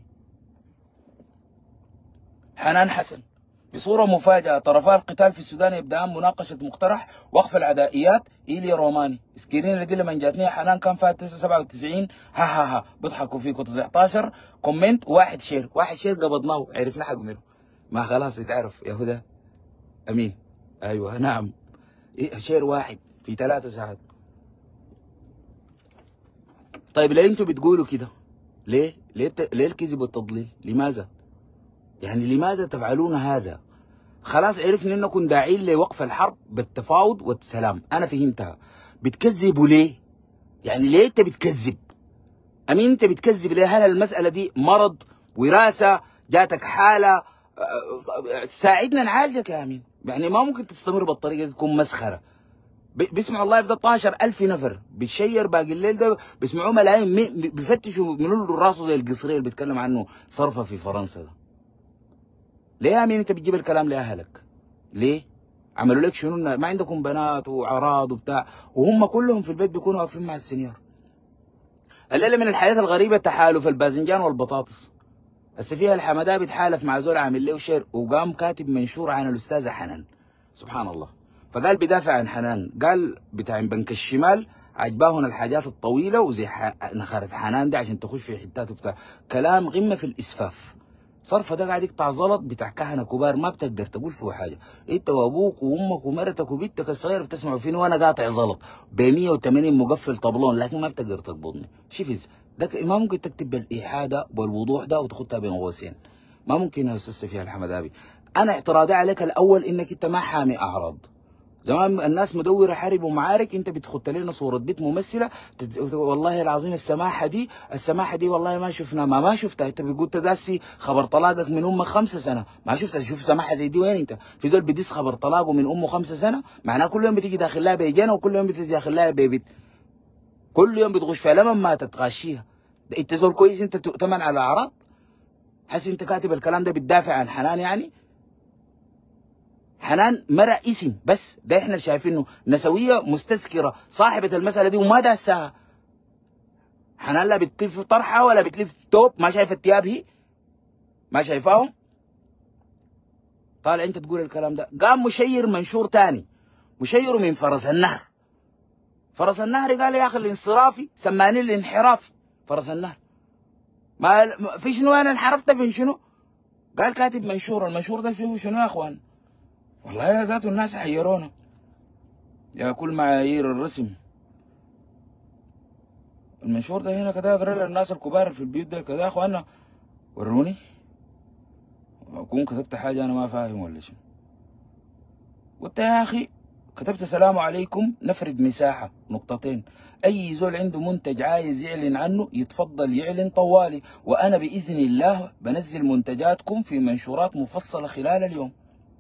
حنان حسن بصورة مفاجئة طرفا القتال في السودان يبدأان مناقشة مقترح وقف العدائيات. ايليا روماني سكرين دي لما جاتني حنان كان فيها تسعة سبعة وتسعين ها ها ها بيضحكوا فيكم تسعتاشر كومنت واحد شير، واحد شير قبضناه عرفنا حق منه. ما خلاص يتعرف يا هدى امين. ايوه نعم إيه شير واحد في ثلاثة ساعات. طيب ليه انتوا بتقولوا كده؟ ليه؟ ليه ليه الكذب والتضليل؟ لماذا؟ يعني لماذا تفعلون هذا؟ خلاص عرفنا انكم داعين لوقف الحرب بالتفاوض والسلام، انا فهمتها. بتكذبوا ليه؟ يعني ليه انت بتكذب؟ امين انت بتكذب ليه؟ هل المسألة دي مرض، وراثة، جاتك حالة؟ ساعدنا نعالجك يا امين. يعني ما ممكن تستمر بالطريقة دي، تكون مسخرة. بيسمعوا الله في ده اتناشر ألف نفر بتشير باقي الليل ده بيسمعوه ملايين، بيفتشوا من راسه زي القصري اللي بيتكلم عنه صرفة في فرنسا ده. ليه يا امين انت بتجيب الكلام لاهلك؟ ليه؟ عملوا لك شنو؟ ما عندكم بنات وعراض وبتاع، وهم كلهم في البيت بيكونوا واقفين مع السنيور. الليله من الحياه الغريبه تحالف الباذنجان والبطاطس. هسه فيها الحمداء بيتحالف مع زول عامل له شير، وقام كاتب منشور عن الاستاذه حنان. سبحان الله. فقال بيدافع عن حنان، قال بتاع بنك الشمال عجباهن الحاجات الطويله وزي نخرة حنان دي عشان تخش في حتات وبتاع. كلام غمه في الاسفاف. صرفه ده قاعد يقطع زلط بتاع كهنه كبار، ما بتقدر تقول فيه حاجه. انت وابوك وامك ومرتك وبنتك الصغير بتسمعوا فيني وانا قاطع زلط ب مية وتمانين مقفل طبلون، لكن ما بتقدر تقبضني. شوف ده ما ممكن تكتب بالاحاده والوضوح ده وتخطها بين قوسين. ما ممكن يا استاذ سفيان الحمدابي. انا اعتراضي عليك الاول انك انت ما حامي اعراض. زمان الناس مدوره حرب ومعارك، انت بتخط لنا صوره بيت ممثله. والله العظيم السماحه دي السماحه دي والله ما شفنا ما ما شفتها. انت بتقول تداسي خبر طلاقك من امك خمسة سنه ما شفتها. شوف سماحه زي دي وين انت؟ في زول بديس خبر طلاقه من امه خمسة سنه، معناه كل يوم بتيجي داخل لها بيجنه، وكل يوم بتيجي داخل لها بيبت، كل يوم بتغش فيها لما ما تتغشيها. انت زول كويس؟ انت تؤتمن على اعراض؟ حس انت كاتب الكلام ده بتدافع عن حنان؟ يعني حنان مرة اسم بس، ده احنا شايفينه نسوية مستذكرة صاحبة المسألة دي وما داساها. حنان لا بتلف طرحة ولا بتلف توب، ما شايفة الثياب هي؟ ما شايفاهم؟ طالع انت تقول الكلام ده. قام مشير منشور تاني، مشيره من فرس النهر. فرس النهر قال يا اخي الانصرافي سماني الانحرافي. فرس النهر ما في شنو؟ انا انحرفت في شنو؟ قال كاتب منشور، المنشور ده فيه شنو يا اخوان؟ والله يا ذاته الناس حيرونا يا كل معايير الرسم. المنشور ده هنا كده اقرا للناس الكبار في البيوت ده كده يا اخوانا. وروني اكون كتبت حاجه انا ما فاهم ولا شنو. قلت يا اخي كتبت السلام عليكم نفرد مساحه نقطتين، اي زول عنده منتج عايز يعلن عنه يتفضل يعلن طوالي، وانا باذن الله بنزل منتجاتكم في منشورات مفصله خلال اليوم.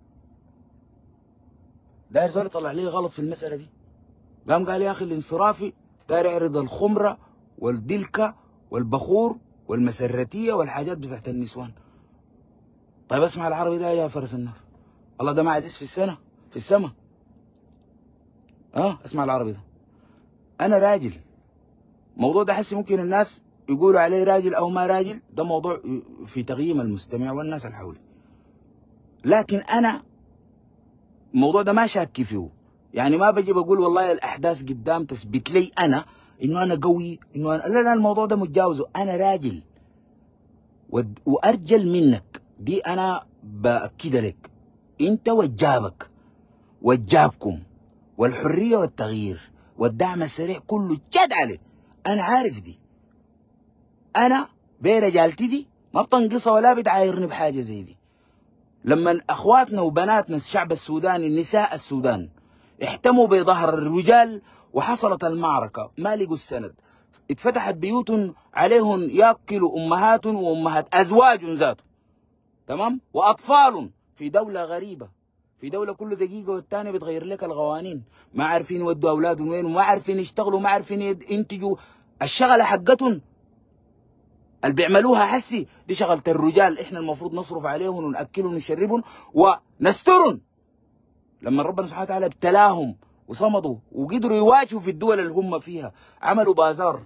داير زول يطلع لي غلط في المساله دي. قام قال يا اخي الانصرافي داير يعرض الخمره والدلكه والبخور والمسرتيه والحاجات بتاعت النسوان. طيب اسمع العربي ده يا فرس النهر، الله ده ما عزيز في السنه في السماء. اه اسمع العربي ده. انا راجل، موضوع ده حسي ممكن الناس يقولوا عليه راجل او ما راجل، ده موضوع في تقييم المستمع والناس اللي حولي، لكن انا الموضوع ده ما شاك فيه. يعني ما بجي بقول والله الاحداث قدام تثبت لي انا انه انا قوي، انه أنا لا لا الموضوع ده متجاوزه. انا راجل وارجل منك، دي انا باكد لك. انت وجابك وجابكم والحريه والتغيير والدعم السريع كله جد عليه. انا عارف دي، انا برجالتي دي ما بتنقصها ولا بتعايرني بحاجه زي دي. لما اخواتنا وبناتنا الشعب السوداني نساء السودان احتموا بظهر الرجال وحصلت المعركه ما لقوا السند، اتفتحت بيوت عليهم ياكلوا امهات وامهات ازواج ذاته، تمام، واطفال في دوله غريبه، في دوله كل دقيقه والثانيه بتغير لك القوانين، ما عارفين يودوا اولادهم وين، وما عارفين يشتغلوا، ما عارفين ينتجوا الشغله حقتهم اللي بيعملوها. حسي دي شغله الرجال، احنا المفروض نصرف عليهم وناكلهم ونشربهم ونسترهم. لما ربنا سبحانه وتعالى ابتلاهم وصمدوا وقدروا يواجهوا في الدول اللي هم فيها، عملوا بازار.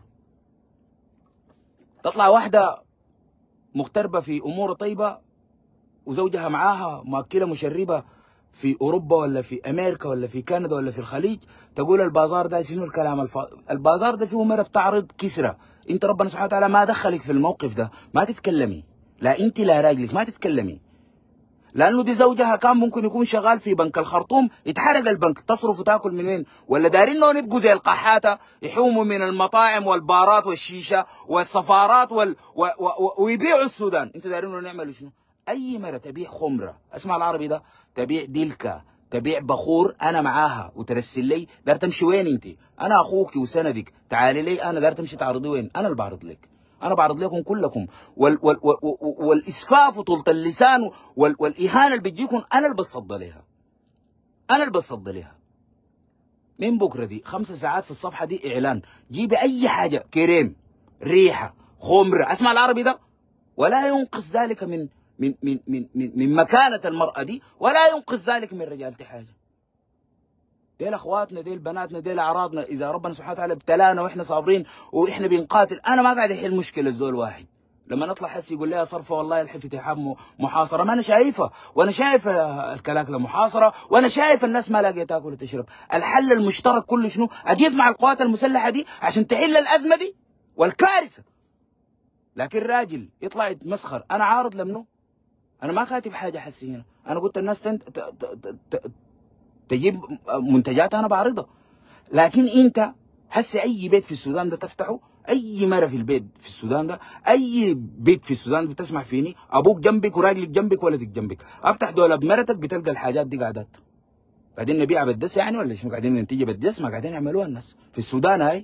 تطلع واحده مغتربه في امور طيبه وزوجها معاها مؤكله مشربه في اوروبا ولا في امريكا ولا في كندا ولا في الخليج، تقول البازار ده شنو الكلام الف... البازار ده فيه مره بتعرض كسرى. انت ربنا سبحانه وتعالى ما دخلك في الموقف ده، ما تتكلمي، لا انت لا راجلك ما تتكلمي، لانه دي زوجها كان ممكن يكون شغال في بنك الخرطوم، يتحرق البنك، تصرف وتاكل من وين؟ ولا دارين انهم يبقوا زي القحاته يحوموا من المطاعم والبارات والشيشه والسفارات وال... و... و... و... ويبيعوا السودان. انتوا دارين انهم يعملوا شنو؟ اي مره تبيع خمره، اسمع العربي ده، تبيع ديلكا، تبيع بخور، انا معاها وترسل لي، دار تمشي وين انت؟ انا اخوك وسندك، تعالي لي، انا دار تمشي تعرضي وين؟ انا اللي بعرض لك، انا بعرض لكم كلكم. وال وال وال والاسفاف وطولة اللسان وال والاهانه اللي بتجيكم انا اللي بصد لها، انا اللي بصد لها. من بكره دي خمس ساعات في الصفحه دي اعلان، جيبي اي حاجه، كريم، ريحه، خمره، اسمع العربي ده، ولا ينقص ذلك من من من من من, من مكانه المراه دي، ولا ينقص ذلك من رجالتي حاجه. ديل اخواتنا، ديل بناتنا، ديل اعراضنا. اذا ربنا سبحانه وتعالى ابتلانا واحنا صابرين واحنا بنقاتل، انا ما قاعد احل مشكله الزول واحد. لما نطلع حسي يقول لي صرفه والله الحين اتحاد محاصره، ما انا شايفه، وانا شايف الكلاكله محاصره، وانا شايف الناس ما لاقيه تاكل وتشرب. الحل المشترك كله شنو؟ اجيب مع القوات المسلحه دي عشان تحل الازمه دي والكارثه. لكن راجل يطلع يتمسخر، انا عارض لمنه؟ انا ما كاتب حاجه حسي هنا، انا قلت الناس تنت... ت... ت... ت... تجيب منتجات انا بعرضها. لكن انت حسي اي بيت في السودان ده تفتحه، اي مره في البيت في السودان ده، اي بيت في السودان بتسمع فيني، ابوك جنبك وراجلك جنبك ولدك جنبك، افتح دولاب مرتك بتلقى الحاجات دي قاعدات. قاعدين نبيعها بالدس يعني ولا شنو؟ قاعدين ننتجها بالدس؟ ما قاعدين يعملوها الناس في السودان هاي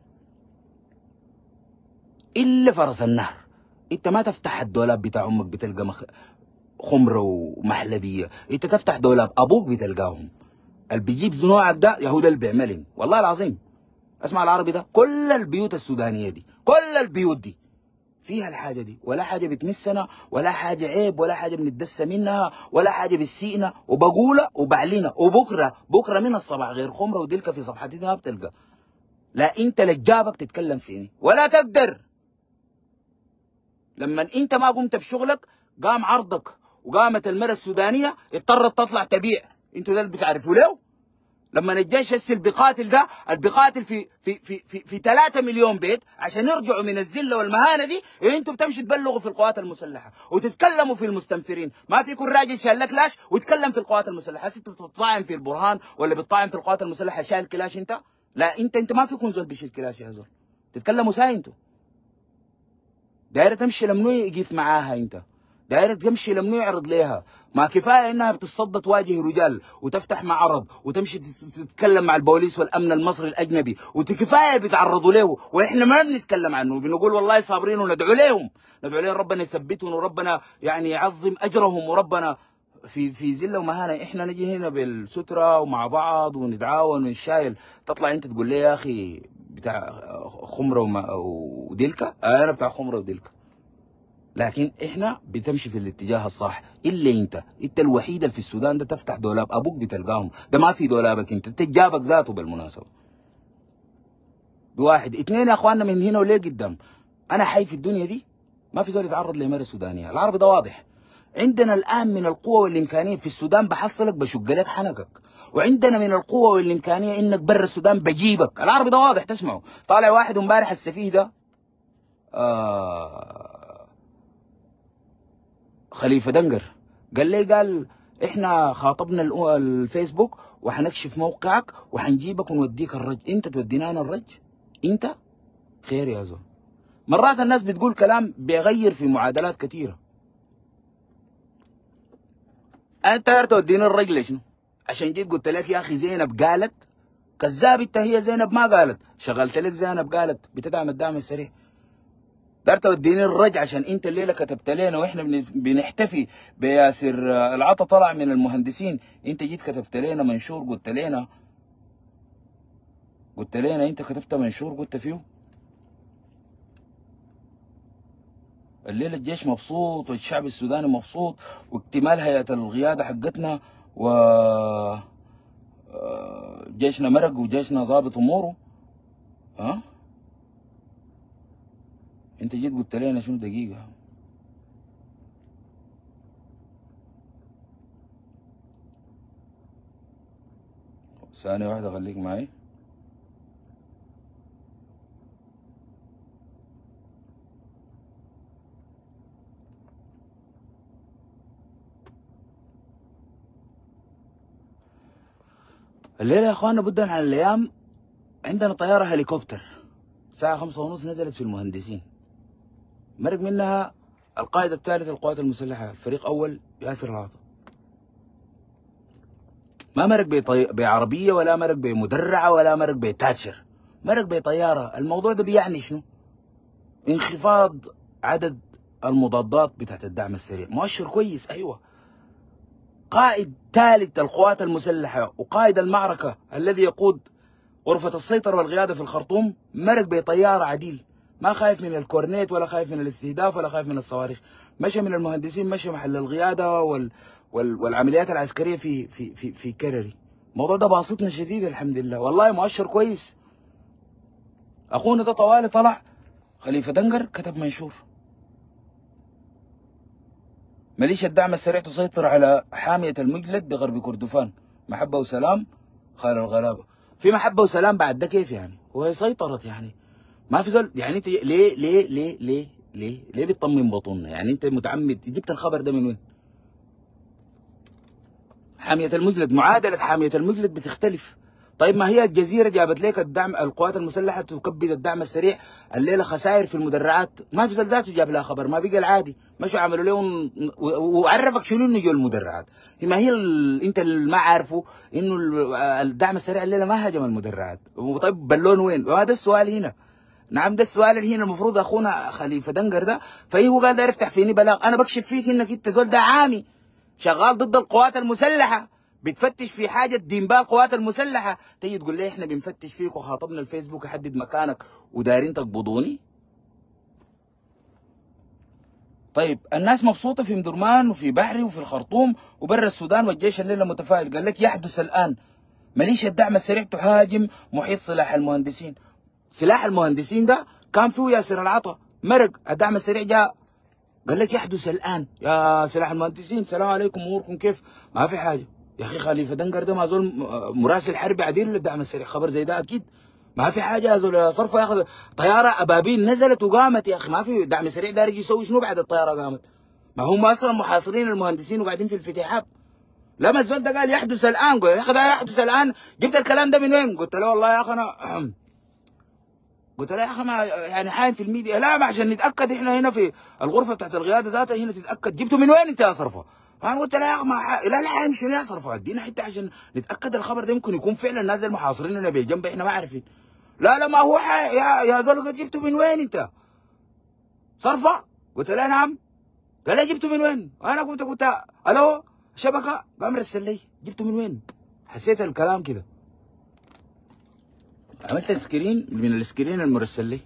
الا فرس النهر. انت ما تفتح الدولاب بتاع امك بتلقى مخ... خمره ومحلبيه، انت تفتح دولاب ابوك بتلقاهم. اللي بيجيب نوعك ده يهود اللي بيعملين، والله العظيم. اسمع العربي ده، كل البيوت السودانيه دي، كل البيوت دي فيها الحاجه دي، ولا حاجه بتمسنا، ولا حاجه عيب، ولا حاجه بنتدسى منها، ولا حاجه بتسيئنا، وبقولها وبعلنها. وبكره بكره من الصباح غير خمره ودلكه في صفحتي ما بتلقى. لا انت لجابك تتكلم فيني ولا تقدر. لما انت ما قمت بشغلك قام عرضك وقامت المرأة السودانيه اضطرت تطلع تبيع. انتوا ده اللي بتعرفوا له. لما الجيش هسه اللي بيقاتل ده، اللي بيقاتل في في في في, في ثلاثة مليون بيت عشان يرجعوا من الذله والمهانه دي، انتوا بتمشي تبلغوا في القوات المسلحه وتتكلموا في المستنفرين. ما فيكم راجل شال لك كلاش ويتكلم في القوات المسلحه. هسه بتطعن في البرهان ولا بتطعن في القوات المسلحه شايل كلاش انت؟ لا انت انت ما فيكم زول بيشيل كلاش يا زول. تتكلموا ساي انتوا. دايره تمشي لمنو يقف معاها انت؟ دايره تمشي لمنو يعرض ليها؟ ما كفايه انها بتصدى تواجه رجال وتفتح معرض وتمشي تتكلم مع البوليس والامن المصري الاجنبي، وكفايه بيتعرضوا له واحنا ما بنتكلم عنه، بنقول والله صابرين وندعو لهم، ندعو لهم ربنا يثبتهم وربنا يعني يعظم اجرهم وربنا في في ذله ومهانه. احنا نجي هنا بالستره ومع بعض ونتعاون ونشايل. تطلع انت تقول لي يا اخي بتاع خمره وديلكا، انا بتاع خمره وديلكا. لكن احنا بتمشي في الاتجاه الصح. الا انت، انت الوحيد اللي في السودان ده تفتح دولاب ابوك بتلقاهم، ده ما في دولابك انت، انت جابك ذاته بالمناسبه. بواحد اثنين يا اخواننا من هنا وليه قدام. انا حي في الدنيا دي ما في زول يتعرض لمرة سودانيه. العربي ده واضح. عندنا الان من القوه والامكانيه في السودان بحصلك بشق لك حنكك، وعندنا من القوه والامكانيه انك برا السودان بجيبك. العربي ده واضح تسمعه. طالع واحد امبارح السفيه ده آه خليفه دنقر قال لي، قال احنا خاطبنا الأو- الفيسبوك وحنكشف موقعك وحنجيبك ونوديك الرج. انت تودينا انا الرج؟ انت خير يا زول. مرات الناس بتقول كلام بيغير في معادلات كثيره. انت يا توديني الرج ليش؟ عشان جيت قلت لك يا اخي زينب قالت كذاب. انت هي زينب ما قالت، شغلت لك زينب قالت بتدعم الدعم السريع. دار توديني الرج عشان انت الليله كتبت لنا واحنا بن- بنحتفي بياسر آه، العطا طلع من المهندسين. انت جيت كتبت لنا منشور قلت لنا قلت لنا انت كتبت منشور قلت فيه الليله الجيش مبسوط والشعب السوداني مبسوط واكتمال هيئه القياده حقتنا و آه، جيشنا مرق وجيشنا ظابط اموره. ها انت جيت قلت لنا شنو؟ دقيقه. ثانيه واحده خليك معي. الليله يا اخوانا بدا عن الايام عندنا طياره هليكوبتر الساعه خمسة ونص نزلت في المهندسين، مرق منها القائد الثالث للقوات المسلحه الفريق اول ياسر العاطي. ما مرق بطي... بعربيه ولا مرق بمدرعه ولا مرق بتاتشر، مرق بطياره. الموضوع ده بيعني شنو؟ انخفاض عدد المضادات بتاعت الدعم السريع. مؤشر كويس. ايوه، قائد ثالث القوات المسلحه وقائد المعركه الذي يقود غرفة السيطرة والقيادة في الخرطوم مرق بطيارة عديل، ما خايف من الكورنيت ولا خايف من الاستهداف ولا خايف من الصواريخ. مشى من المهندسين، مشى محل القيادة وال وال والعمليات العسكرية في في في في كرري. الموضوع ده باسطنا شديد الحمد لله، والله مؤشر كويس. اخونا ده طوالي طلع خليفة دنقر كتب منشور ميليشيا الدعم السريع تسيطر على حامية المجلد بغرب كردفان، محبة وسلام خال الغلابة. في محبة وسلام بعد ده كيف يعني؟ وهي سيطرت يعني ما في زول. يعني انت ليه ليه ليه ليه ليه ليه بتطمن بطوننا؟ يعني انت متعمد جبت الخبر ده من وين؟ حامية المجلد، معادلة حامية المجلد بتختلف. طيب ما هي الجزيرة جابت لك الدعم، القوات المسلحة تكبد الدعم السريع الليلة خسائر في المدرعات، ما في زول ذاته جاب لها خبر، ما بقى العادي مشوا عملوا لهم و- وعرفك شنو انه جو المدرعات. ما هي ال... انت اللي ما عارفه انه ال- الدعم السريع الليلة ما هاجم المدرعات. طيب بلون وين؟ وهذا السؤال هنا. نعم ده السؤال اللي هنا المفروض اخونا خليفه دنقر ده فهي هو قال ده يفتح فيني بلاغ. انا بكشف فيك انك انت زول ده عامي شغال ضد القوات المسلحه، بتفتش في حاجه دين بال القوات المسلحه، تيجي تقول لي احنا بنفتش فيك وخاطبنا الفيسبوك يحدد مكانك ودايرين تقبضوني. طيب الناس مبسوطه في مدرمان وفي بحري وفي الخرطوم وبر السودان والجيش الليله متفائل. قال لك يحدث الان ميليشيا الدعم السريع تهاجم محيط سلاح المهندسين. سلاح المهندسين ده كان فيه ياسر العطا، مرق الدعم السريع جاء قال لك يحدث الان يا سلاح المهندسين السلام عليكم اموركم كيف؟ ما في حاجه. يا اخي خليفه دنقر ده ما زول مراسل حربي عديل للدعم السريع، خبر زي ده اكيد ما في حاجه يا زول. يا صرفه ياخذ طياره ابابيل نزلت وقامت. يا اخي ما في دعم سريع دارج يسوي شنو بعد الطياره قامت؟ ما هم اصلا محاصرين المهندسين وقاعدين في الفتيحات. لما الزول ده قال يحدث الان، قلت يا اخي ده يحدث الان جبت الكلام ده من وين؟ قلت له والله يا اخي انا قلت له يا اخي ما يعني حاين في الميديا، لا ما عشان نتاكد احنا هنا في الغرفه بتاعت القياده ذاتها هنا تتاكد. جبته من وين انت يا صرفه؟ فانا قلت له يا اخي ما ح... لا لا حاين شنو يا صرفه؟ ادينا حته عشان نتاكد الخبر ده ممكن يكون فعلا نازل محاصريننا بجنب احنا ما عارفين. لا لا ما هو ح... يا يا زول قلت جبته من وين انت؟ صرفه؟ قلت له نعم. قال لي جبته من وين؟ انا قلت قلت الو شبكه قام رسل لي جبته من وين؟ حسيت الكلام كده عملت سكرين من السكرين المرسل لي.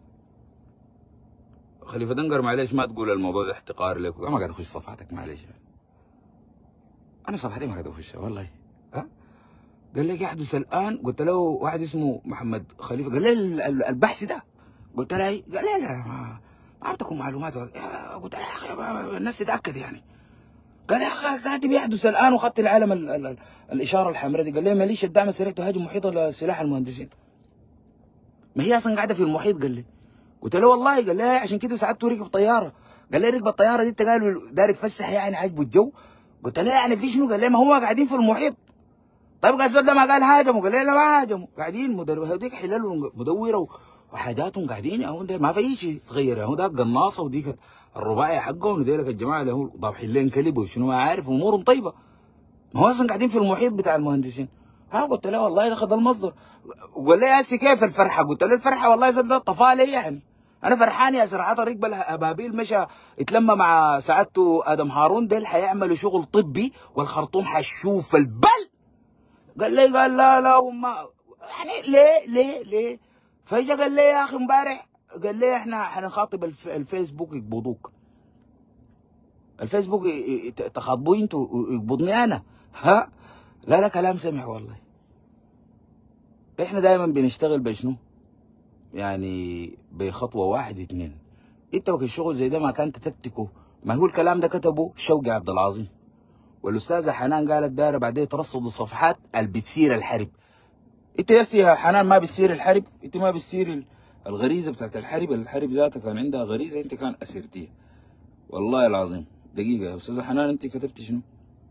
خليفه دنقر معلش ما تقول الموضوع ده احتقار لك، ما قاعد اخش صفحتك معلش. انا صفحتي ما قاعد اخشها والله. ها قال لي يحدث الان. قلت له واحد اسمه محمد خليفه قال لي ال- ال- البحث ده. قلت له إيه؟ قال لي لا ما ما اعطيكم معلومات. قلت له يا اخي ما- الناس تتاكد يعني. قال يا اخي كاتب يحدث الان وخدت العلم ال ال ال الاشاره الحمراء دي. قال لي ميليشيا الدعم السريع تهاجم محيط سلاح المهندسين. ما هي اصلا قاعده في المحيط. قال لي قلت له والله. قال لي عشان كده ساعدته ركب طياره. قال لي ركب الطياره دي انت قال داير يتفسح يعني عاجبه الجو قلت له يعني في شنو؟ قال لي ما هم قاعدين في المحيط. طيب قال الزول ده ما قال هاجموا؟ قال لي لا ما هاجموا، قاعدين مدرب هذيك حلال مدوره وحاجاتهم قاعدين يا هو ما في اي شيء تغير يا هو. ده قناصه وديك الرباعي حقهم وديلك الجماعه اللي هو ضابحين لين كلب وشنو ما عارف امورهم طيبه. ما هو اصلا قاعدين في المحيط بتاع المهندسين. ها قلت له والله ده خد المصدر. وقال لي يا سي كيف الفرحه؟ قلت له الفرحه والله زول ده طفالي يعني. انا فرحان يا سرعه طريق بلا ابابيل مشى اتلمى مع سعادته ادم هارون، ديل حيعملوا شغل طبي والخرطوم حشوف البل. قال لي قال لا لا وما يعني ليه ليه ليه؟ فاجا قال لي يا اخي امبارح قال لي احنا حنخاطب الف... الفيسبوك يقبضوك. الفيسبوك تخاطبوه انتوا يقبضني انا؟ ها لا لا كلام سمح والله. احنا دايما بنشتغل بشنو؟ يعني بخطوه واحد اتنين. انت وقت الشغل زي ده ما كان تتكتكه. ما هو الكلام ده كتبه شوقي عبد العظيم، والاستاذه حنان قالت دايره بعدين ترصد الصفحات اللي بتسير الحرب. انت يا حنان ما بتسير الحرب، انت ما بتسير الغريزه بتاعت الحرب. الحرب ذاتها كان عندها غريزه انت كان اسرتيها والله العظيم. دقيقه يا استاذه حنان انت كتبت شنو؟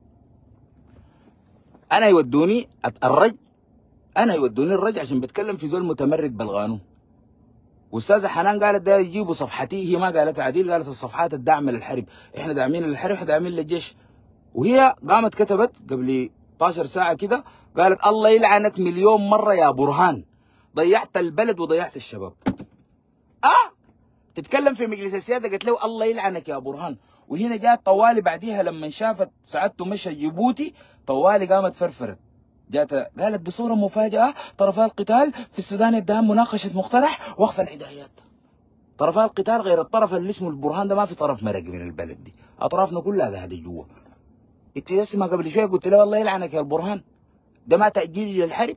انا يودوني الرج، انا يودوني الرج عشان بتكلم في زول متمرد بالقانون. واستاذه حنان قالت ده يجيبوا صفحتي، هي ما قالت عديل، قالت الصفحات الداعمه للحرب، احنا داعمين للحرب، احنا داعمين للجيش. وهي قامت كتبت قبل اثنتا عشرة ساعه كده قالت الله يلعنك مليون مره يا برهان، ضيعت البلد وضيعت الشباب. اه تتكلم في مجلس السياده قالت له الله يلعنك يا برهان. وهنا جات طوالي بعديها لما شافت سعادته مشى جيبوتي طوالي قامت فرفرت، جات قالت بصوره مفاجاه طرفا القتال في السودان يدعم مناقشه مقترح وقف العدايات. طرفا القتال غير الطرف اللي اسمه البرهان ده، ما في طرف مرق من البلد دي، اطرافنا كلها قاعده جوا. انت اسمها قبل شويه قلت له الله يلعنك يا البرهان، ده ما تاجيل للحرب.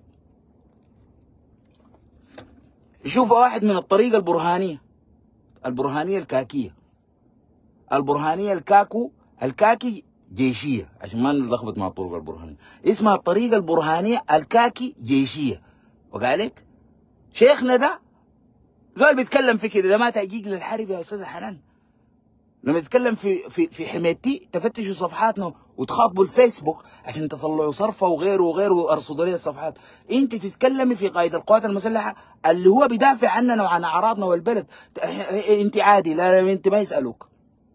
شوفوا واحد من الطريقه البرهانيه، البرهانيه الكاكيه، البرهانيه الكاكو، الكاكي جيشيه عشان ما نلخبط مع الطرق البرهانيه، اسمها الطريقه البرهانيه الكاكي جيشيه. وقال لك شيخنا ده زول بيتكلم في كده، ده ما تأجيج للحرب يا استاذه حنان. لما تتكلم في في في حمايتي تفتشوا صفحاتنا وتخاطبوا الفيسبوك عشان تطلعوا صرفه وغيره وغيره وارصدوا لي الصفحات. انت تتكلمي في قائد القوات المسلحه اللي هو بيدافع عننا وعن اعراضنا والبلد. انت عادي، لا انت ما يسالوك،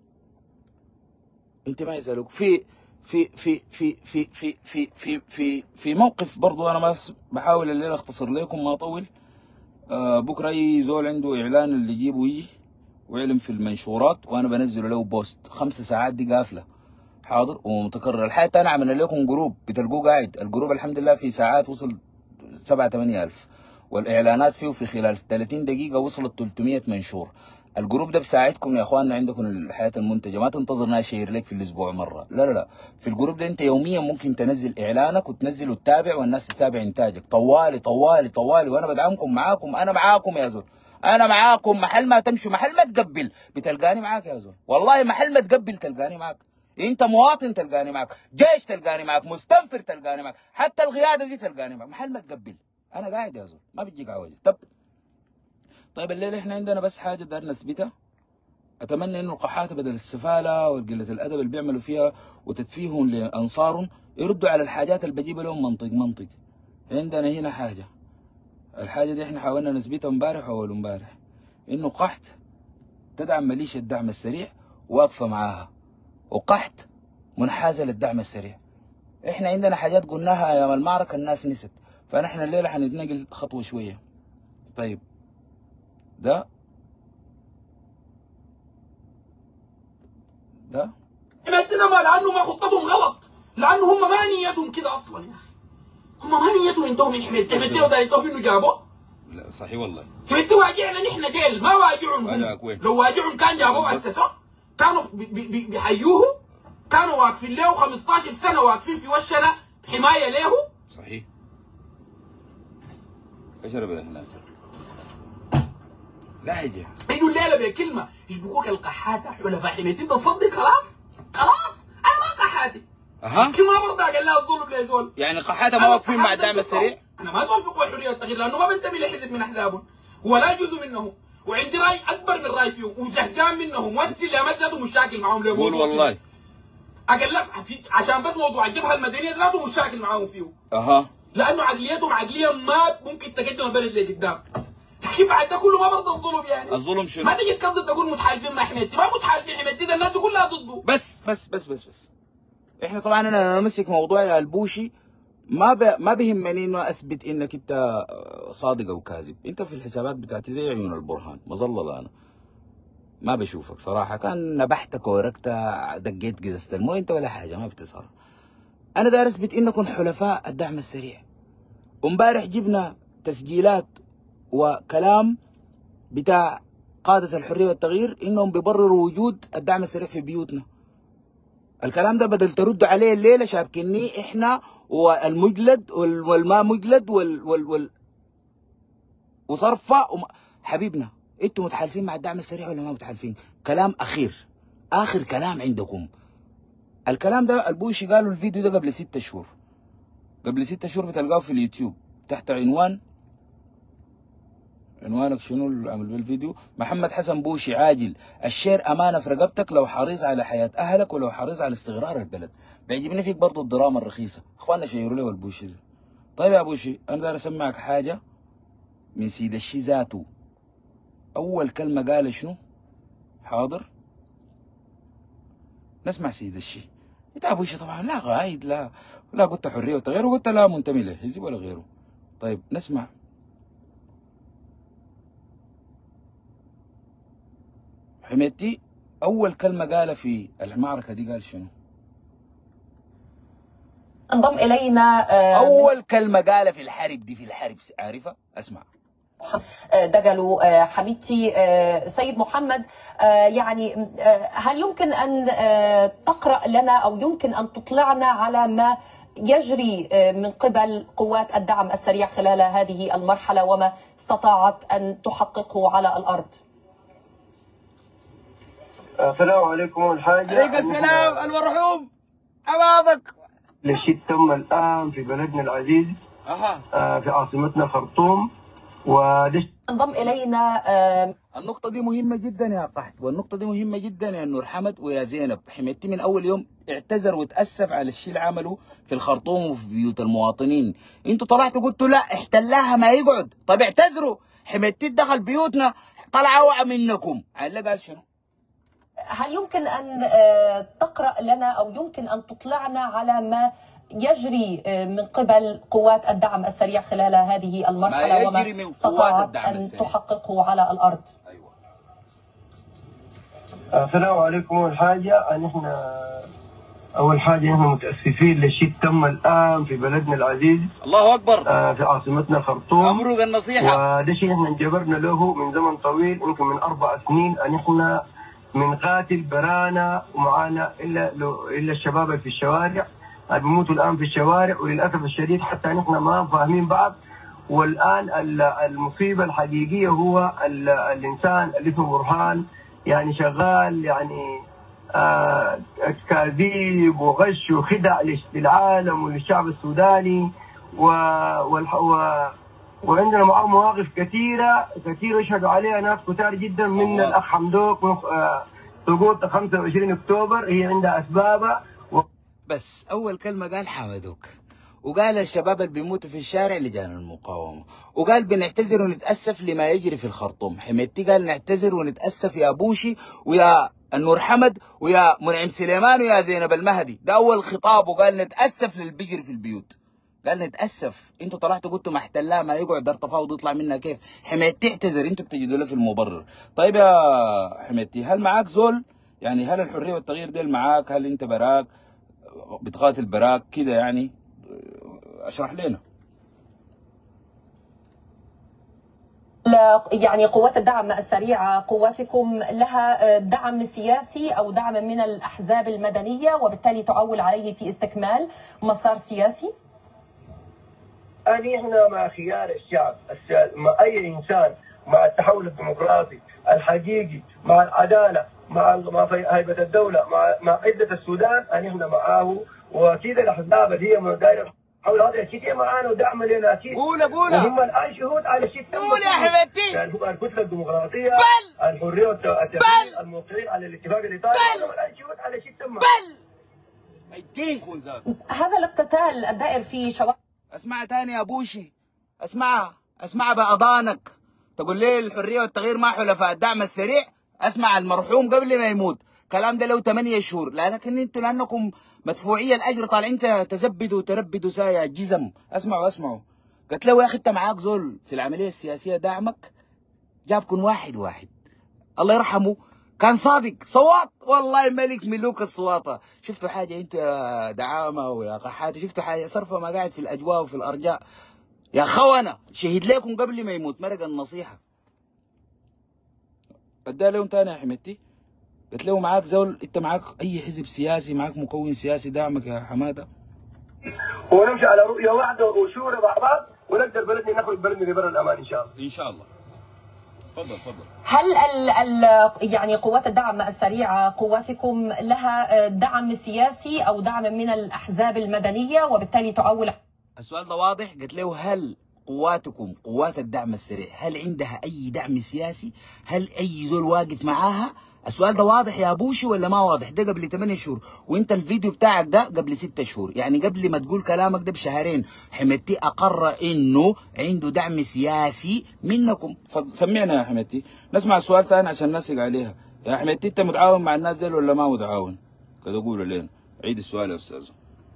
انت ما يسالوك في في في في في في في في في في موقف برضو. انا بس بحاول الليله اختصر لكم ما اطول. آه بكره اي زول عنده اعلان اللي يجيبه يجي ويعلن في المنشورات وانا بنزل له بوست. خمس ساعات دي قافله حاضر ومتكرر. الحاجه الثانيه عملنا لكم جروب بتلقوه قاعد، الجروب الحمد لله في ساعات وصل سبعة ثمانية ألف، والاعلانات فيه في خلال ثلاثين دقيقه وصلت ثلاثمية منشور. الجروب ده بيساعدكم يا اخواننا عندكم الحياه المنتجه، ما تنتظر ناس شير لك في الاسبوع مره، لا لا لا. في الجروب ده انت يوميا ممكن تنزل اعلانك وتنزل وتتابع والناس تتابع انتاجك طوالي طوالي طوالي، وانا بدعمكم معاكم. انا معاكم يا زول، انا معاكم. محل ما تمشوا، محل ما تقبل بتلقاني معاك يا زول، والله محل ما تقبل تلقاني معاك. انت مواطن تلقاني معاك، جيش تلقاني معاك، مستنفر تلقاني معاك، حتى القياده دي تلقاني معاك. محل ما تقبل انا قاعد يا زول، ما بتجيك عوجه. طب طيب الليله احنا عندنا بس حاجه دار نثبتها. اتمنى انه القحاطه بدل السفاله وقله الادب اللي بيعملوا فيها وتدفيهم لانصارهم يردوا على الحاجات اللي بجيبها لهم منطق منطق. عندنا هنا حاجه، الحاجه دي احنا حاولنا نثبتها امبارح واول امبارح، انه قحط تدعم ميليشيا الدعم السريع واقفه معاها، وقحط منحازه للدعم السريع. احنا عندنا حاجات قلناها ايام المعركه الناس نست، فنحن الليله حنتنقل خطوه شويه. طيب ده ده حمايتي ده ما لانه ما خطتهم غلط، لانه هم ما نيتهم كده اصلا يا اخي. هم ما نيتهم ينتهوا من حمايتي، حمايتي لو ده ينتهوا منه جابوه. لا صحيح والله. حمايتي واجعنا نحن ديل، ما واجعهم هم. لو واجعهم كان جابوه اسسوه، كانوا بيحيوه، كانوا واقفين له خمستاشر سنه واقفين في وشنا حمايه له. صحيح. اشرب هناك لا هيجي يجوا الليله بكلمه يشبكوك القحاته حلفاء حمايتي. انت تصدق؟ خلاص خلاص انا ما قحاتي. اها كل ما برضى قال لها الظلم لزول. يعني قحاته ما واقفين مع الدعم السريع؟ انا ما زول في قوى الحريه والتغيير لانه ما بنتمي لحزب من احزابهم ولا جزء منهم، وعندي راي اكبر من راي فيهم وزهقان منهم، وممثل يا مدته مشاكل معهم. قول والله اقلب عشان بس موضوع الجبهه المدنيه ذاته مشاكل معاهم فيه. اها لانه عقليتهم عقليه ما ممكن تقدم البلد لقدام. لكن بعد ده كله ما برضه الظلم يعني. الظلم شنو؟ ما تجي تكذب تقول متحالفين مع حميدتي، ما متحالفين حميدتي، ده الناس دي كلها ضده. بس بس بس بس بس احنا طبعا انا نمسك موضوع البوشي ما ب... ما بيهمني انه اثبت انك انت صادق او كاذب، انت في الحسابات بتاعتي زي عيون البرهان مظلل. انا ما بشوفك صراحه، كان نبحتك وركت دقيت قزازه المويه انت ولا حاجه ما بتظهر. انا داير اثبت انكم حلفاء الدعم السريع. وامبارح جبنا تسجيلات وكلام بتاع قاده الحريه والتغيير انهم بيبرروا وجود الدعم السريع في بيوتنا. الكلام ده بدل تردوا عليه الليله شابكني احنا والمجلد والما مجلد وال وال وال وصرفه وم... حبيبنا انتوا متحالفين مع الدعم السريع ولا ما متحالفين؟ كلام اخير، اخر كلام عندكم. الكلام ده البوشي قالوا الفيديو ده قبل ستة شهور. قبل ستة شهور بتلقاه في اليوتيوب تحت عنوان، عنوانك شنو اللي عمل بالفيديو؟ محمد حسن بوشي عاجل، الشير امانه في رقبتك لو حريص على حياه اهلك ولو حريص على استقرار البلد. بيعجبني فيك برضه الدراما الرخيصه، اخواننا شيروا له البوشي ده. طيب يا بوشي انا داير اسمعك حاجه من سيد الشي ذاته. اول كلمه قال شنو؟ حاضر نسمع سيد الشي. انت يا بوشي طبعا لا قايد لا لا قلت حريه وتغيير وقلت لا منتمي لحزب ولا غيره. طيب نسمع. حميدتي اول كلمه قالها في المعركه دي قال شنو؟ انضم الينا اول كلمه قالها في الحرب دي، في الحرب عارفه؟ اسمع. دجلو حميدتي. سيد محمد، يعني هل يمكن ان تقرأ لنا او يمكن ان تطلعنا على ما يجري من قبل قوات الدعم السريع خلال هذه المرحله وما استطاعت ان تحققه على الارض؟ السلام عليكم. اول حاجه عليك السلام المرحوم امامك. الشيء تم الان في بلدنا العزيز اها في عاصمتنا خرطوم. ودش انضم الينا. النقطة دي مهمة جدا يا قحط، والنقطة دي مهمة جدا يا نور حمد ويا زينب. حميدتي من أول يوم اعتذر وتأسف على الشيء اللي عمله في الخرطوم وفي بيوت المواطنين. أنتوا طلعتوا قلتوا لا احتلاها ما يقعد، طب اعتذروا. حميدتي دخل بيوتنا طلع وعى منكم. عيل قال شنو؟ هل يمكن أن تقرأ لنا أو يمكن أن تطلعنا على ما يجري من قبل قوات الدعم السريع خلال هذه المرحلة ما وما استطاعت أن تحققه على الأرض؟ أيوة. السلام عليكم. أول حاجة أن إحنا أول حاجة إحنا متأسفين للشيء تم الآن في بلدنا العزيز. الله أكبر. آه في عاصمتنا خرطوم. أمرق النصيحة. وده شيء إحنا انجبرنا له من زمن طويل، يمكن من أربع سنين، أن إحنا من قاتل برانا ومعانا إلا إلا الشباب في الشوارع اللي بيموتوا الآن في الشوارع، وللأسف الشديد حتى نحن ما فاهمين بعض. والآن المصيبة الحقيقية هو الإنسان اللي اسمه برهان يعني شغال يعني آه كاذيب وغش وخدع للعالم وللشعب السوداني، و, و وعندنا معاه مواقف كثيرة كثيرة يشهدوا عليها ناس كثار جدا من الأخ حمدوك. سقوط خمسة وعشرين أكتوبر هي عندها أسبابها. و... بس أول كلمة قال حمدوك، وقال الشباب اللي بيموتوا في الشارع لجان المقاومة، وقال بنعتذر ونتأسف لما يجري في الخرطوم. حميدتي قال نعتذر ونتأسف يا بوشي ويا النور حمد ويا منعم سليمان ويا زينب المهدي. ده أول خطاب، وقال نتأسف للي بيجري في البيوت. قال نتأسف. انتوا طلعتوا قلتوا ما احتلها ما يقعد دار تفاوض يطلع منها كيف؟ حميدتي اعتذر، انتوا بتجدوا له في المبرر. طيب يا حميدتي هل معاك زول؟ يعني هل الحرية والتغيير ديل معاك؟ هل انت براك بتقاتل براك كده يعني؟ اشرح لنا. يعني قوات الدعم السريع قواتكم لها دعم سياسي أو دعم من الأحزاب المدنية وبالتالي تعول عليه في استكمال مسار سياسي؟ أني احنا مع خيار الشعب، مع أي إنسان، مع التحول الديمقراطي الحقيقي، مع العدالة، مع مع هيبة الدولة، مع مع عزة السودان، أني احنا معاه. وأكيد الأحزاب اللي هي دايرة حول هذا الشيء هي معانا ودعم لنا أكيد. قولة قولة. وهم الآن شهود على شيء. قول يا حبيبتي. يعني الكتلة الديمقراطية، بل الحرية والتغيير، الموقعين على الاتفاق الإطاري، هم الآن شهود على شيء تم. بل هيدينكم ذاته. هذا الاقتتال الدائر في شوارع. اسمع تاني يا بوشي، اسمع اسمع بأضانك. تقول لي الحريه والتغيير ما حلفاء الدعم السريع؟ اسمع المرحوم قبل ما يموت الكلام ده له ثمانية شهور، لكن انتوا لانكم مدفوعيه الاجر طالعين تزبدوا وتربدوا سايا جزم. اسمعوا اسمعوا، قلت له يا اخي انت معاك زول في العمليه السياسيه دعمك، جابكم واحد واحد الله يرحمه، كان صادق صوات والله ملك ملوك الصواطه. شفتوا حاجه انتوا يا دعامه ويا قحاتي؟ شفتوا حاجه؟ صرفه ما قاعد في الاجواء وفي الارجاء يا خونه، شهد لكم قبل ما يموت، مرق النصيحه. اديها لهم تاني يا حمدتي، قلت له معاك زول، انت معاك اي حزب سياسي، معاك مكون سياسي دعمك يا حماده، ونمشي على رؤيه واحده وشورى مع بعض ونقدر بلدنا نخرج بلدنا لبر الامان ان شاء الله. ان شاء الله. تفضل تفضل. هل ال ال يعني قوات الدعم السريعه قواتكم لها دعم سياسي او دعم من الاحزاب المدنيه وبالتالي تعول؟ السؤال ده واضح. قلت له هل قواتكم قوات الدعم السريع هل عندها اي دعم سياسي؟ هل اي زول واقف معاها؟ السؤال ده واضح يا بوشي ولا ما واضح؟ ده قبل ثمانية شهور، وانت الفيديو بتاعك ده قبل ستة شهور، يعني قبل ما تقول كلامك ده بشهرين حمدتي اقر انه عنده دعم سياسي منكم. سمعنا يا حمدتي، نسمع السؤال ثاني عشان نسق عليها. يا حمدتي انت متعاون مع الناس دي ولا ما متعاون؟ كده قولوا لنا، عيد السؤال يا استاذ.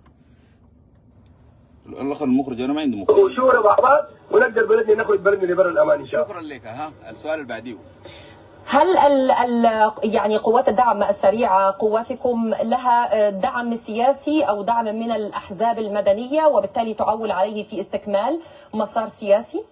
الاخ المخرج انا ما عندي مخرج. وشورى مع بعض ونقدر بلدنا نخرج بلدنا لبر الامان ان شاء الله. شكرا لك. ها السؤال اللي بعديه، هل ال ال يعني قوات الدعم السريعه قواتكم لها دعم سياسي او دعم من الاحزاب المدنيه وبالتالي تعول عليه في استكمال مسار سياسي؟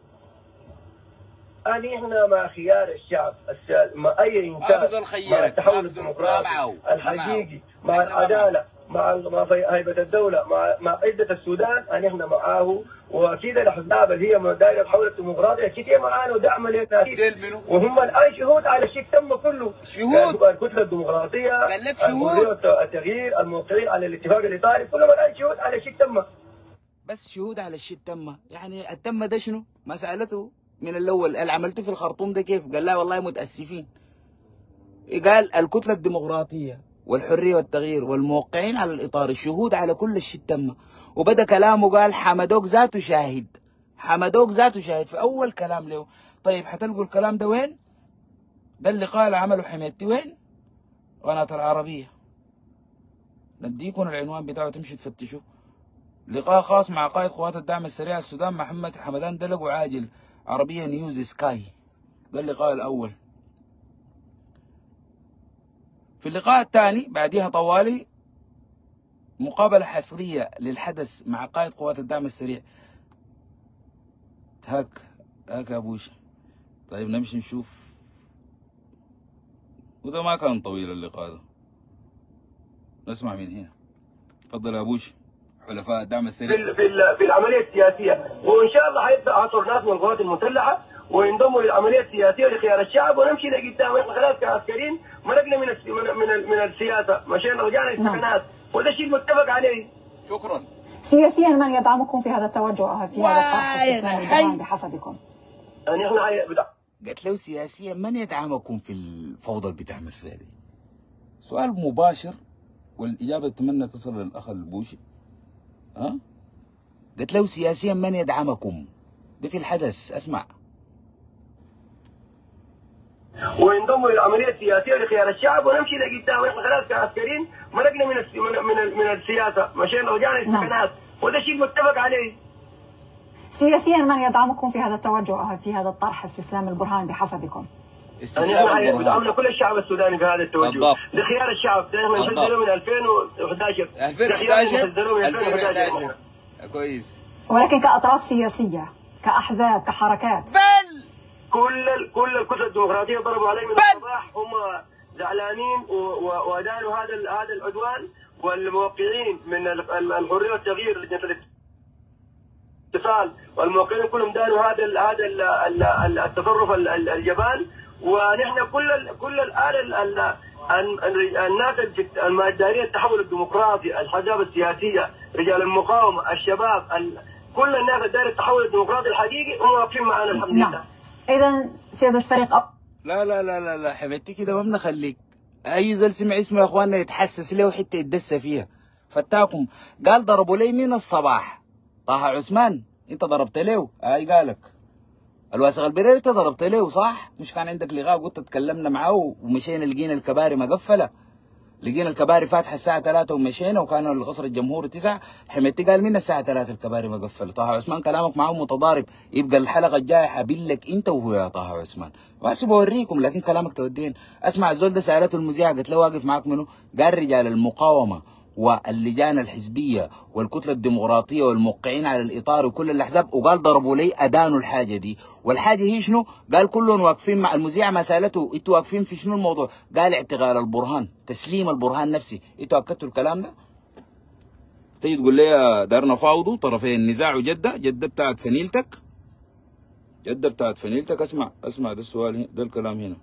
أن احنا مع خيار الشعب، مع اي انسان، مع التحول الديمقراطي الحقيقي، مع العداله، مع مع هيبه الدوله، مع مع عده السودان، ان احنا معاه. واكيد الاحزاب اللي هي دايره الحول الديمقراطي اكيد هي معانا ودعم لنا، وهم الان شهود على الشيء تم كله. شهود الكتله الديمقراطيه، الحريه والتغيير، الموقعين على الاتفاق الاطاري، كلهم الان شهود على الشيء تم. بس شهود على الشيء تم، يعني التم ده شنو؟ مسألته من الاول اللي عملته في الخرطوم ده كيف؟ قال لا والله متاسفين. قال الكتله الديمقراطيه والحريه والتغيير والموقعين على الاطار الشهود على كل الشيء تم. وبدا كلامه قال حمدوك ذاته شاهد، حمدوك ذاته شاهد في اول كلام له. طيب حتلقوا الكلام ده وين؟ ده اللقاء اللي عمله حميدتي وين؟ قناه العربيه. نديكم العنوان بتاعه تمشي تفتشوا. لقاء خاص مع قائد قوات الدعم السريع السودان محمد حمدان دلق وعاجل، عربيه نيوز سكاي. ده اللقاء الاول. في اللقاء الثاني بعديها طوالي مقابله حصريه للحدث مع قائد قوات الدعم السريع. هاك هاك يا بوشي. طيب نمشي نشوف. وده ما كان طويل اللقاء ده. نسمع من هنا. تفضل يا بوشي. حلفاء الدعم السريع في في, في العمليه السياسيه، وان شاء الله حيبدا عصر ناس من القوات المسلحه وينضموا للعمليه السياسيه لخيار الشعب، ونمشي لقدام. احنا خلاص كعسكريين مرقنا من من من, من السياسه، مشينا رجعنا للسكنات، وده شيء متفق عليه. شكرا. سياسيا من يدعمكم في هذا التوجه في هذا الطرح الاستثنائي بحسبكم؟ يعني احنا قلت له سياسيا من يدعمكم في الفوضى اللي بتعمل فيها دي؟ سؤال مباشر والاجابه اتمنى تصل للاخ البوشي. ها؟ قلت له سياسيا من يدعمكم؟ ده في الحدث. اسمع. وينضموا للعمليه السياسيه لخيار الشعب، ونمشي لقدام. احنا خلاص كعسكريين مرقنا من من من السياسه، مشينا رجعنا للسكنات، وده شيء متفق عليه. سياسيا من يدعمكم في هذا التوجه في هذا الطرح استسلام البرهان بحسبكم؟ استسلام البرهان بدعمنا كل الشعب السوداني في هذا التوجه. بالضبط. لخيار الشعب. ده احنا نسجله من ألفين وأحد عشر. ألفين وأحد عشر ألفين وأحد عشر كويس. ولكن كأطراف سياسية، كأحزاب، كحركات. بل كل كل الكتل الديمقراطيه ضربوا عليه من الصباح، هم زعلانين وادانوا هذا هذا العدوان، والموقعين من الحريه والتغيير لجنه الاتصال والموقعين كلهم دانوا هذا ال هذا ال التصرف الجبان. ونحن كل كل الان الناس الدارين التحول الديمقراطي، الحزب السياسيه، رجال المقاومه، الشباب، كل الناس الدارين التحول الديمقراطي الحقيقي هم واقفين معنا الحمد لله. نعم. إذا سيادة الفريق أب... لا لا لا لا لا حبيبتي كده ما بنخليك. أي زول سمع اسمه يا إخواننا يتحسس له حتى يتدسى فيها. فتاكم. قال ضربوا لي من الصباح. طه عثمان انت ضربت له؟ اي قالك. الواسغ البريري انت ضربت له صح؟ مش كان عندك لقاء قلت تكلمنا معاه ومشينا لقينا الكباري مقفله. لقينا الكباري فاتحه الساعه ثلاثة ومشينا، وكان القصر الجمهوري تسعة. حميتي قال من الساعه ثلاثة الكباري مقفله. طه عثمان كلامك معاه متضارب. يبقى الحلقه الجايه حبلك انت وهو يا طه عثمان. بس بوريكم لكن كلامك تودين. اسمع الزول ده سالته المذيعه قالت له واقف معاك منو؟ قال رجال المقاومه واللجان الحزبيه والكتله الديمقراطيه والموقعين على الاطار وكل الاحزاب، وقال ضربوا لي ادانوا الحاجه دي. والحاجه هي شنو؟ قال كلهم واقفين مع المذيع. ما سالته انتوا واقفين في شنو الموضوع؟ قال اعتقال البرهان، تسليم البرهان نفسي. انتوا اكدتوا الكلام ده؟ تيجي تقول لي دارنا فاوضوا طرفين النزاع وجده، جده بتاعت فنيلتك، جده بتاعت فنيلتك. اسمع اسمع ده السؤال هنا، ده الكلام هنا.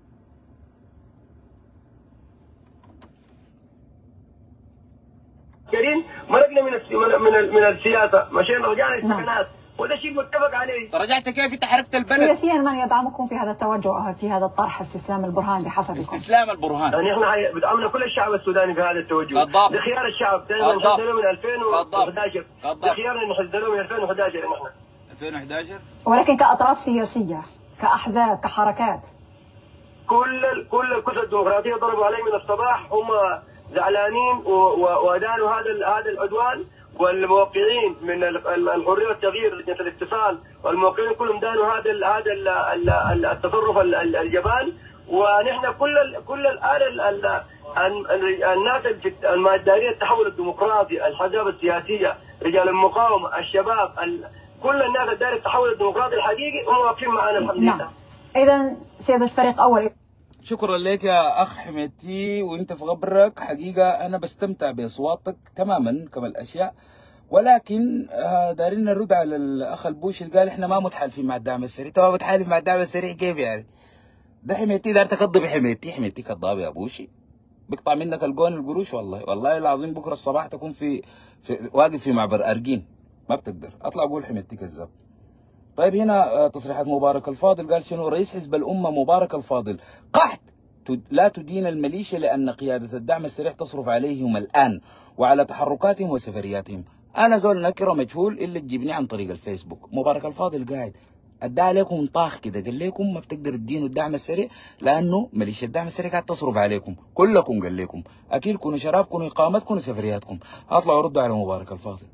كريم مرقنا من من من السياسه، مشينا رجعنا السكنات، وده شيء متفق عليه. رجعت كيف؟ انت حركت البلد. سياسيا من يدعمكم في هذا التوجه في هذا الطرح استسلام البرهان بحسبكم؟ استسلام البرهان. يعني احنا بدعمنا كل الشعب السوداني في هذا التوجه. بالضبط. بخيار الشعب دائما نحذره من ألفين وأحد عشر. بخيارنا نحذره من ألفين وأحد عشر نحن. ألفين وأحد عشر. ولكن كأطراف سياسية، كأحزاب، كحركات. كل كل الكتل الديمقراطيه ضربوا علي من الصباح، هم زعلانين وادانوا هذا هذا العدوان، والموقعين من الحريه والتغيير لجنه الاتصال والموقعين كلهم دانوا هذا ال هذا ال التصرف الجبان. ونحن كل ال كل الان الناس الدارين التحول الديمقراطي، الاحزاب السياسيه، رجال المقاومه، الشباب، كل الناس الدارين التحول الديمقراطي الحقيقي هم واقفين معنا الحمد لله. نعم. اذا سيد الفريق اول، شكرا لك يا اخ حميتي وانت في غبرك. حقيقه انا بستمتع باصواتك تماما كما الاشياء، ولكن دارين نرد على الاخ البوشي اللي قال احنا ما متحالفين مع الدعم السريع. طبعا متحالف مع الدعم السريع كيف يعني؟ ده حميتي دار تكذب. حميتي حميتي كذاب يا بوشي، بيقطع منك الجون القروش. والله والله العظيم بكره الصباح تكون في, في واقف في معبر ارجين ما بتقدر. اطلع اقول حميتي كذاب. طيب هنا تصريحات مبارك الفاضل. قال شنو؟ رئيس حزب الأمة مبارك الفاضل قحط لا تدين الميليشيا لأن قيادة الدعم السريع تصرف عليهم الآن وعلى تحركاتهم وسفرياتهم. أنا زول نكرة مجهول إلا تجيبني عن طريق الفيسبوك. مبارك الفاضل قاعد أدى عليكم طاخ كده، قال لكم ما بتقدروا تدينوا الدعم السريع لأنه ميليشيا الدعم السريع قاعد تصرف عليكم كلكم. قال لكم أكيلكم وشرابكم وإقامتكم وسفرياتكم. هطلعوا ردوا على مبارك الفاضل.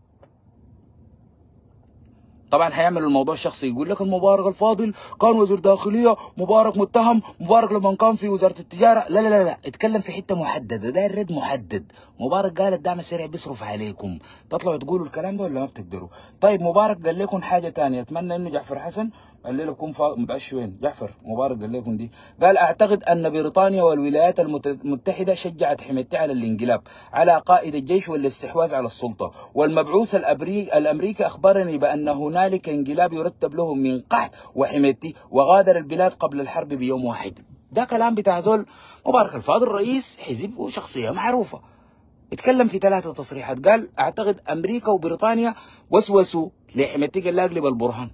طبعا هيعمل الموضوع الشخصي، يقول لك المبارك الفاضل كان وزير داخليه، مبارك متهم، مبارك لما كان في وزاره التجاره. لا لا لا لا، اتكلم في حته محدده، ده الرد محدد. مبارك قال الدعم السريع بيصرف عليكم. تطلعوا تقولوا الكلام ده ولا ما بتقدروا؟ طيب مبارك قال لكم حاجه ثانيه، اتمنى انه جعفر حسن الليله بكون متعشي وين؟ جعفر مبارك قال لكم دي. قال اعتقد ان بريطانيا والولايات المتحده شجعت حميتي على الانقلاب على قائد الجيش والاستحواذ على السلطه، والمبعوث الامريكي اخبرني بان هنالك انقلاب يرتب له من قحط وحميتي وغادر البلاد قبل الحرب بيوم واحد. ده كلام بتاع زول مبارك الفاضل رئيس حزب وشخصيه معروفه. اتكلم في ثلاثه تصريحات. قال اعتقد امريكا وبريطانيا وسوسوا لحميتي قال لا اقلب البرهان،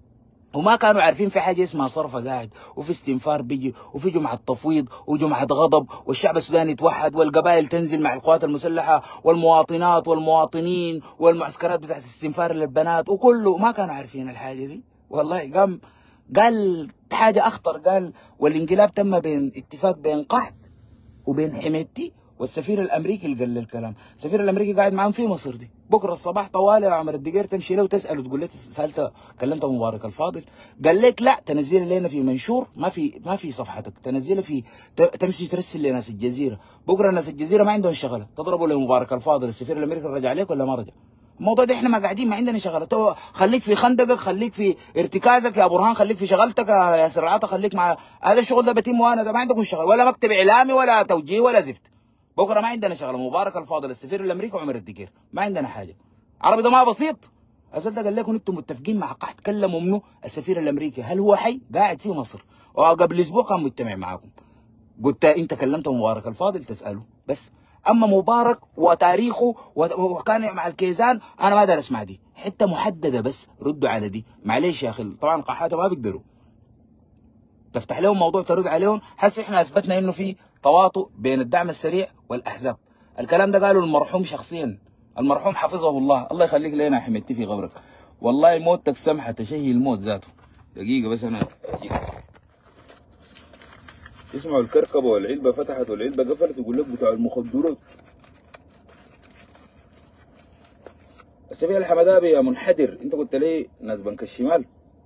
وما كانوا عارفين في حاجه اسمها صرفه قاعد، وفي استنفار بيجي، وفي جمعه تفويض وجمعه غضب، والشعب السوداني يتوحد، والقبائل تنزل مع القوات المسلحه والمواطنات والمواطنين والمعسكرات بتاعت استنفار للبنات، وكله ما كانوا عارفين الحاجه دي. والله قام قال حاجه اخطر، قال والانقلاب تم بين اتفاق بين قحط وبين حميتي والسفير الامريكي اللي قال الكلام. السفير الامريكي قاعد معاهم في مصر دي. بكره الصباح طوالي يا عمر الدقير تمشي له وتساله تقول له سالت كلمت مبارك الفاضل قال لك لا تنزلها لنا في منشور، ما في ما في صفحتك، تنزلها في تمشي ترسل لناس الجزيره. بكره ناس الجزيره ما عندهم شغله، تضربوا لمبارك الفاضل السفير الامريكي رجع عليك ولا ما رجع؟ الموضوع ده احنا ما قاعدين ما عندنا شغله. تو خليك في خندقك، خليك في ارتكازك يا برهان، خليك في شغلتك يا ياسر عطا، خليك مع هذا الشغل ده بتم، وانا ده ما عندكم شغل ولا مكتب اعلامي ولا توجيه ولا زفت. بكره ما عندنا شغله. مبارك الفاضل السفير الامريكي وعمر الدقير ما عندنا حاجه. عربي ده ما بسيط. أزل ده قال لكم انتم متفقين مع قحط، كلموا منه السفير الامريكي هل هو حي؟ قاعد في مصر وقبل اسبوع كان مجتمع معاكم. قلت انت كلمت مبارك الفاضل تساله بس. اما مبارك وتاريخه وكان مع الكيزان انا ما دار اسمع دي حته محدده بس. ردوا على دي معلش يا اخي. طبعا قحاته ما بيقدروا تفتح لهم موضوع ترد عليهم. حس احنا اثبتنا انه في تواطؤ بين الدعم السريع والاحزاب. الكلام ده قاله المرحوم شخصيا، المرحوم حفظه الله، الله يخليك لنا يا حميدتي في قبرك. والله موتك سمحه تشهي الموت ذاته. دقيقه بس انا اجيك. اسمعوا الكركبه والعلبه فتحت والعلبه قفلت، يقول لك بتاع المخدرات. السفير الحمدابي يا منحدر، انت قلت لي ناس بنك الشمال.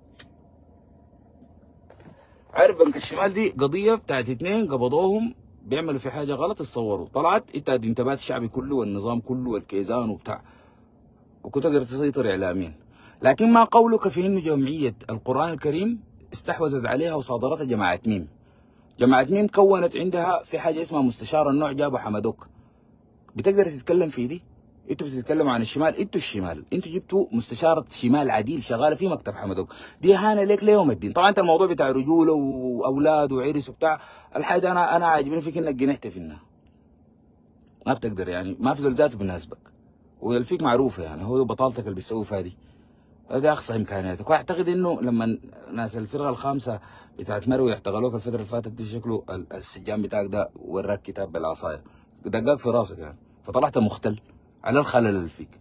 عارف بنك الشمال دي قضيه بتاعت اتنين قبضوهم بيعملوا في حاجه غلط، اتصوروا طلعت انت انتباهات الشعبي كله والنظام كله والكيزان وبتاع، وكنت تقدر تسيطر اعلاميا. لكن ما قولك في انه جمعيه القران الكريم استحوذت عليها وصادرتها جماعه ميم. جماعه ميم كونت عندها في حاجه اسمها مستشار النوع جابوا حمدوك. بتقدر تتكلم في دي؟ انتوا بتتكلموا عن الشمال، انتوا الشمال، انتوا جبتوا مستشارة شمال عديل شغالة في مكتب حمدوك، دي اهانة ليك ليوم الدين. طبعا انت الموضوع بتاع رجولة واولاد وعرس وبتاع، الحاجة انا انا عاجبني فيك انك جنحت فينا. ما بتقدر يعني، ما في زول ذاته بيناسبك. والفيك معروفة يعني، هو بطالتك اللي بتسوي فيها دي. هذه اقصى امكانياتك، واعتقد انه لما ناس الفرقة الخامسة بتاعت مروي احتغلوك الفترة اللي فاتت دي، شكله السجان بتاعك ده وراك كتاب بالعصاية دقاك في راسك يعني، فطلعت مختل على الخلل اللي فيك.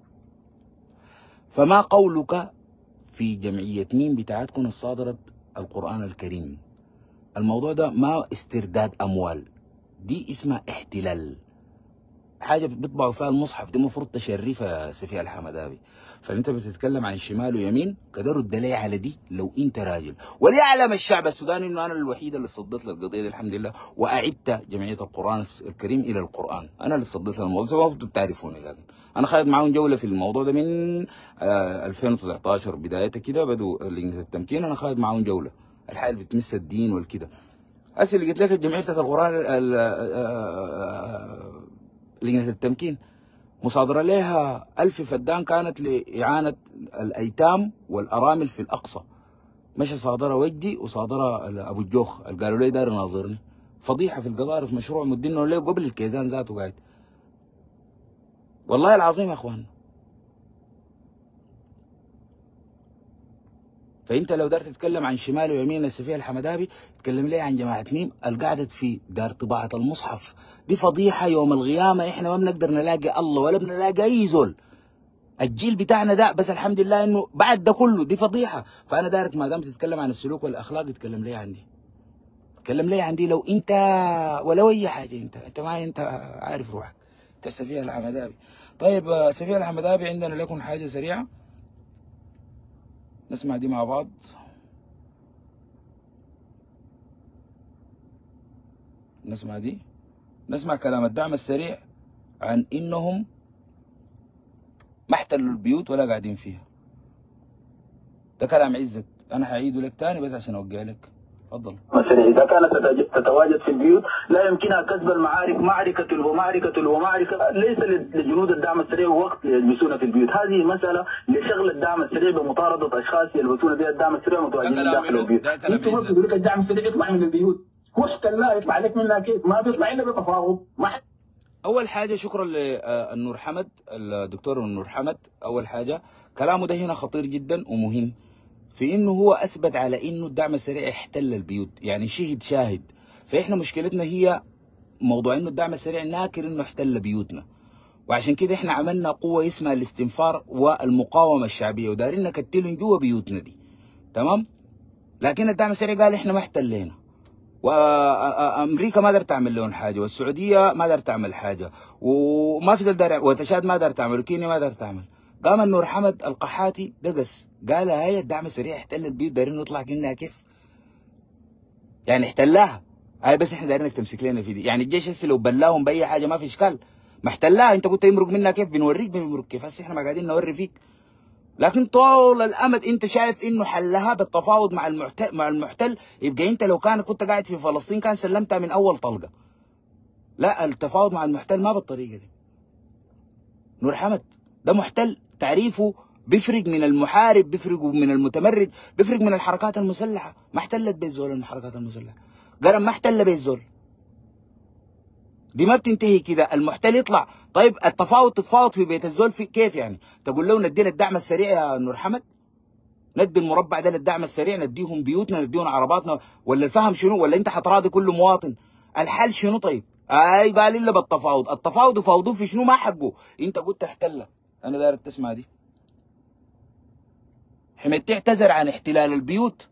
فما قولك في جمعية ميم بتاعتكم الصادرة القرآن الكريم؟ الموضوع ده ما استرداد أموال، دي اسمها احتلال. حاجة بيطبعوا فيها المصحف دي المفروض تشرفها يا سفير الحمدابي. فانت بتتكلم عن الشمال ويمين، كده رد لي على دي لو انت راجل. وليعلم الشعب السوداني انه انا الوحيد اللي صديت للقضيه دي الحمد لله، واعدت جمعيه القران الكريم الى القران، انا اللي صديت للموضوع. انتم بتعرفوني، لكن انا خايض معاهم جوله في الموضوع ده من آه ألفين وتسعطاشر بدايته كده، بدوا لجنه التمكين، انا خايض معاهم جوله الحاجه اللي بتمس الدين والكده. هسه اللي قلت لك الجمعيه بتاعت القران لجنه التمكين مصادرة لها ألف فدان كانت لإعانة الأيتام والأرامل في الأقصى، مش صادرة وجدي وصادرة أبو الجوخ اللي قالوا لي داير ناظرني. فضيحة في القضاء في مشروع مدينه ليه قبل الكيزان ذاته قاعد. والله العظيم يا أخوان. فأنت لو دارت تتكلم عن شمال ويمين السفير الحمدابي، تكلم لي عن جماعة ميم القاعدة في دار طباعة المصحف. دي فضيحة يوم القيامة، إحنا ما بنقدر نلاقي الله ولا بنلاقي أي زول. الجيل بتاعنا ده بس الحمد لله إنه بعد ده كله دي فضيحة. فأنا دارت ما دام تتكلم عن السلوك والأخلاق، تتكلم لي عن دي. تكلم لي عن دي لو أنت ولو أي حاجة، أنت أنت ما أنت عارف روحك. أنت السفير الحمدابي. طيب السفير الحمدابي، عندنا لكم حاجة سريعة نسمع دي مع بعض. نسمع دي، نسمع كلام الدعم السريع عن انهم ما احتلوا البيوت ولا قاعدين فيها. ده كلام عزت، انا هعيده لك تاني بس عشان اوجه لك. اتفضل. مثلا اذا كانت تتواجد في البيوت لا يمكنها كسب المعارك، معركه ومعركه ومعركه، ليس لجنود الدعم السريع وقت يجلسون في البيوت. هذه مساله لشغل الدعم السريع بمطارده اشخاص يلبسون بها الدعم السريع متواجدين داخل البيوت. انتم ما بتقولوا لك الدعم السريع يطلع من البيوت، هو احتلها يطلع لك منها كيف؟ ما بيطلع الا بتفاوض. ما اول حاجه شكرا للنور حمد، الدكتور النور حمد. اول حاجه كلامه ده هنا خطير جدا ومهم، في انه هو اثبت على انه الدعم السريع احتل البيوت، يعني شهد شاهد. فاحنا مشكلتنا هي موضوع انه الدعم السريع ناكر انه احتل بيوتنا، وعشان كده احنا عملنا قوه اسمها الاستنفار والمقاومه الشعبيه، ودارين نكتلهم جوا بيوتنا دي، تمام؟ لكن الدعم السريع قال احنا ما احتلينا، وامريكا ما قدرت تعمل لهم حاجه، والسعوديه ما قدرت تعمل حاجه، وما في زول دار، وتشاد ما قدرت تعمل، وكينيا ما قدرت تعمل. قام النور حمد القحاتي دقس قال هاي الدعم السريع احتل البيوت، دايرين نطلع كأنها كيف؟ يعني احتلاها هاي، بس احنا دايرينك تمسك لنا في دي. يعني الجيش هسه لو بلاهم باي حاجه ما في اشكال، ما احتلاها. انت قلت يمرق منها كيف؟ بنوريك بنمرق كيف. هسه احنا ما قاعدين نوري فيك، لكن طول الامد انت شايف انه حلها بالتفاوض مع المحتل مع المحتل. يبقى انت لو كان كنت قاعد في فلسطين كان سلمتها من اول طلقه. لا، التفاوض مع المحتل ما بالطريقه دي. نور حمد ده محتل، تعريفه بيفرق من المحارب، بيفرق من المتمرد، بيفرق من الحركات المسلحه. ما احتلت بيت زول الحركات المسلحه، قرم ما احتل بيت زول. دي ما بتنتهي كده، المحتل يطلع. طيب التفاوض تتفاوض في بيت الزول في كيف يعني؟ تقول له ندينا الدعم السريع يا نور حمد، ندي المربع ده للدعم السريع، نديهم بيوتنا، نديهم عرباتنا، ولا الفهم شنو؟ ولا انت حتراضي كل مواطن؟ الحل شنو؟ طيب اي قال الا بالتفاوض، التفاوض يفاوضوه في شنو؟ ما حقه. انت قلت احتله، انا داير تسمع دي. حميدتي اعتذر عن احتلال البيوت.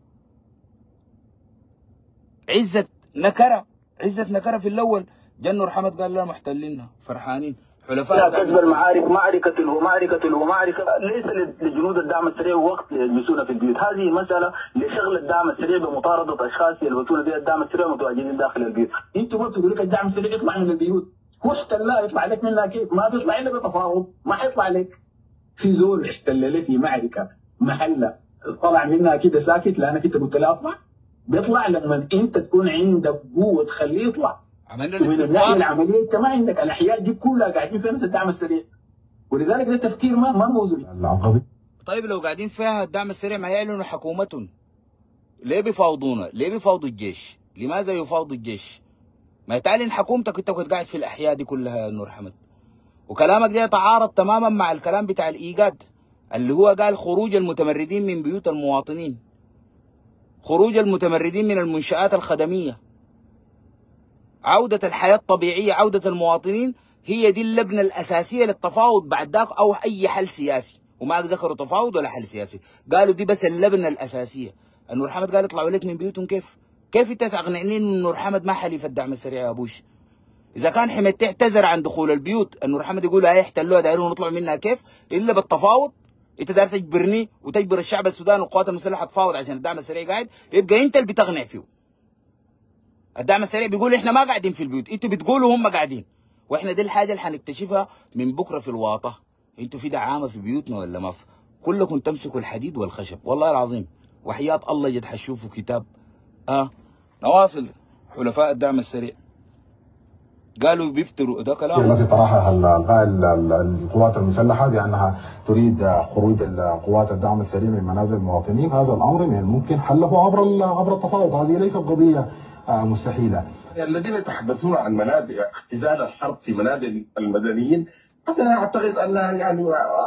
عزة نكره، عزة نكره في الاول جنوا رحمت قال لا محتلينها فرحانين حلفاء الدعم كسب المعارك معركة ومعركة ومعركة ليس لجنود الدعم السريع وقت يجلسون في البيوت. هذه مسألة لشغل الدعم السريع بمطاردة أشخاص يلبسون بها الدعم السريع متواجدين داخل البيوت. انتوا ما بتقولوا لك الدعم السريع يطلع من البيوت، هو احتلها يطلع لك منها كيف؟ ما بيطلع الا بتفاوض، ما حيطلع لك. في زول احتل لي في معركة محلة طلع منها كده ساكت لانك انت قلت له اطلع؟ بيطلع لما انت تكون عندك قوة تخليه يطلع. عملنا ومن الناحيه الاستغفار. العمليه انت ما عندك الاحياء دي كلها قاعدين فيها نفس الدعم السريع، ولذلك ده تفكير ما ما موزون. طيب لو قاعدين فيها الدعم السريع ما يعلنوا حكومتهم، ليه بيفاوضونا؟ ليه بيفاوضوا الجيش؟ لماذا يفاوضوا الجيش؟ ما تعلن حكومتك. انت كنت قاعد في الاحياء دي كلها يا نور حمد، وكلامك ده يتعارض تماما مع الكلام بتاع الايجاد اللي هو قال خروج المتمردين من بيوت المواطنين، خروج المتمردين من المنشآت الخدميه، عودة الحياة الطبيعية، عودة المواطنين، هي دي اللبنة الأساسية للتفاوض بعد ذاك أو أي حل سياسي. وما ذكروا تفاوض ولا حل سياسي، قالوا دي بس اللبنة الأساسية. النور حمد قال يطلعوا لك من بيوتهم. كيف؟ كيف أنت تقنعني إن النور حمد ما حليف الدعم السريع يا أبوش؟ إذا كان حميدتي اعتذر عن دخول البيوت، النور حمد يقول هاي احتلوها دايرين نطلعوا منها كيف؟ إلا بالتفاوض. أنت داير تجبرني وتجبر الشعب السوداني والقوات المسلحة تفاوض عشان الدعم السريع قاعد، يبقى أنت اللي بتقنع فيه. الدعم السريع بيقول احنا ما قاعدين في البيوت، انتوا بتقولوا هم قاعدين، واحنا دي الحاجه اللي حنكتشفها من بكره في الواطه. انتوا في دعامه في بيوتنا ولا ما في؟ كلكم تمسكوا الحديد والخشب والله العظيم، وحياة الله جد حتشوفوا كتاب. اه نواصل. حلفاء الدعم السريع قالوا بيفتروا، ده كلام التي طرحها القائد القوات المسلحه بانها تريد خروج قوات الدعم السريع من منازل المواطنين. هذا الامر من الممكن حله عبر عبر التفاوض، هذه ليست قضيه مستحيله. الذين يتحدثون عن منابع اختزال الحرب في منازل المدنيين، انا اعتقد انها يعني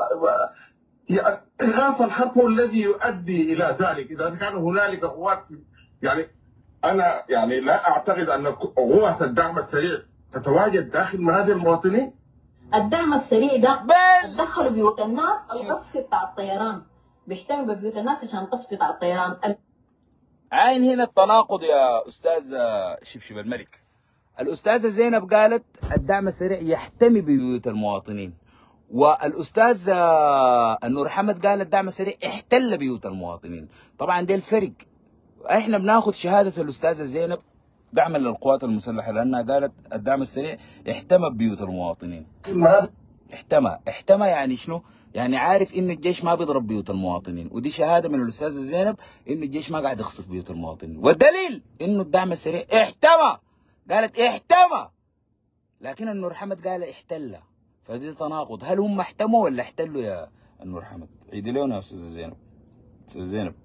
يعني إغاث الحرب هو الذي يؤدي الى ذلك. اذا كان هنالك قوات، يعني انا يعني لا اعتقد ان قوات الدعم السريع تتواجد داخل منازل المواطنين. الدعم السريع ده دخلوا بيوت الناس، القصف بتاع الطيران بيهتم ببيوت الناس عشان القصف بتاع الطيران. عين هنا التناقض يا استاذ شبشب الملك. الاستاذه زينب قالت الدعم السريع يحتمي ببيوت المواطنين، والاستاذ النور حمد قال الدعم السريع احتل بيوت المواطنين. طبعا ده الفرق. احنا بناخذ شهاده الاستاذه زينب دعما للقوات المسلحه لانها قالت الدعم السريع احتمى ببيوت المواطنين. احتمى، احتمى يعني شنو؟ يعني عارف انه الجيش ما بيضرب بيوت المواطنين، ودي شهاده من الاستاذه زينب انه الجيش ما قاعد يخصف بيوت المواطنين، والدليل انه الدعم السريع احتمى، قالت احتمى، لكن النور حمد قال احتل، فدي تناقض. هل هم احتموا ولا احتلوا يا النور حمد؟ عيدي لنا يا استاذه زينب. استاذه زينب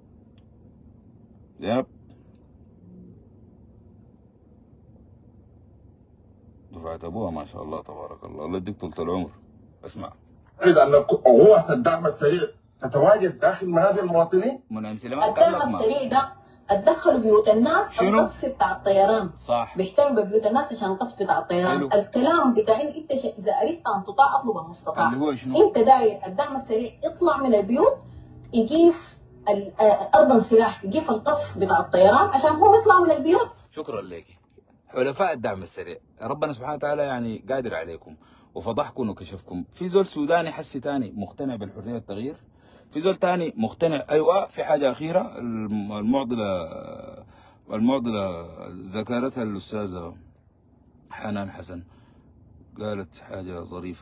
زينب دفعت ابوها ما شاء الله تبارك الله، الله يديك طول العمر. اسمع، أعتقد أن قوات الدعم السريع تتواجد داخل منازل المواطنين. منعم سليمان الدعم السريع ده اتدخلوا بيوت الناس، القصف بتاع الطيران صح، بيهتم ببيوت الناس عشان القصف بتاع الطيران. حلو. الكلام بتاع انت اذا اردت ان تطاع اطلب المستطاع، اللي هو شنو؟ انت داير الدعم السريع يطلع من البيوت يجيف ارض السلاح، يجيف القصف بتاع الطيران عشان هو يطلع من البيوت. شكرا لك. حلفاء الدعم السريع ربنا سبحانه وتعالى يعني قادر عليكم وفضحكم وكشفكم. في زول سوداني حسي تاني مقتنع بالحريه والتغيير، في زول تاني مقتنع. ايوه في حاجه اخيره، المعضله المعضله ذكرتها الاستاذه حنان حسن، قالت حاجه ظريفه،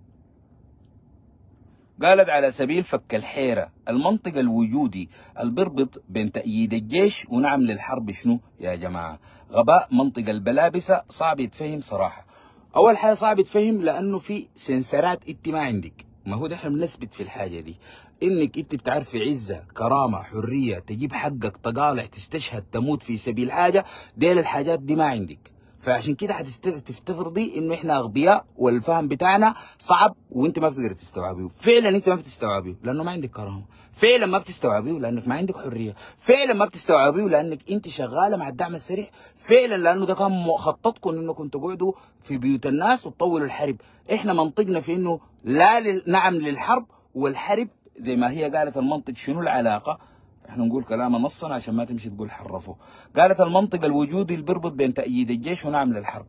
قالت على سبيل فك الحيره المنطق الوجودي اللي بيربط بين تأييد الجيش ونعم للحرب شنو يا جماعه؟ غباء منطق البلابسه صعب يتفهم صراحه. اول حاجه صعب يتفهم لانه في سنسرات انت ما عندك، ما هو ده احنا بنثبت في الحاجه دي انك انت بتعرفي عزه كرامه حريه تجيب حقك تقالع تستشهد تموت في سبيل حاجه، ديل الحاجات دي ما عندك. فعشان كده هتفترضي انه احنا اغبياء والفهم بتاعنا صعب وانت ما بتقدر تستوعبيه. فعلا انت ما بتستوعبيه لانه ما عندك كرامه، فعلا ما بتستوعبيه لانك ما عندك حريه، فعلا ما بتستوعبيه لانك انت شغاله مع الدعم السريع، فعلا لانه ده كان مخططكم انكم تقعدوا في بيوت الناس وتطولوا الحرب. احنا منطقنا في انه لا لل... نعم للحرب والحرب زي ما هي قالت المنطق. شنو العلاقه؟ احنا نقول كلام نصا عشان ما تمشي تقول حرفه. قالت المنطق الوجودي اللي بيربط بين تأييد الجيش ونعم للحرب.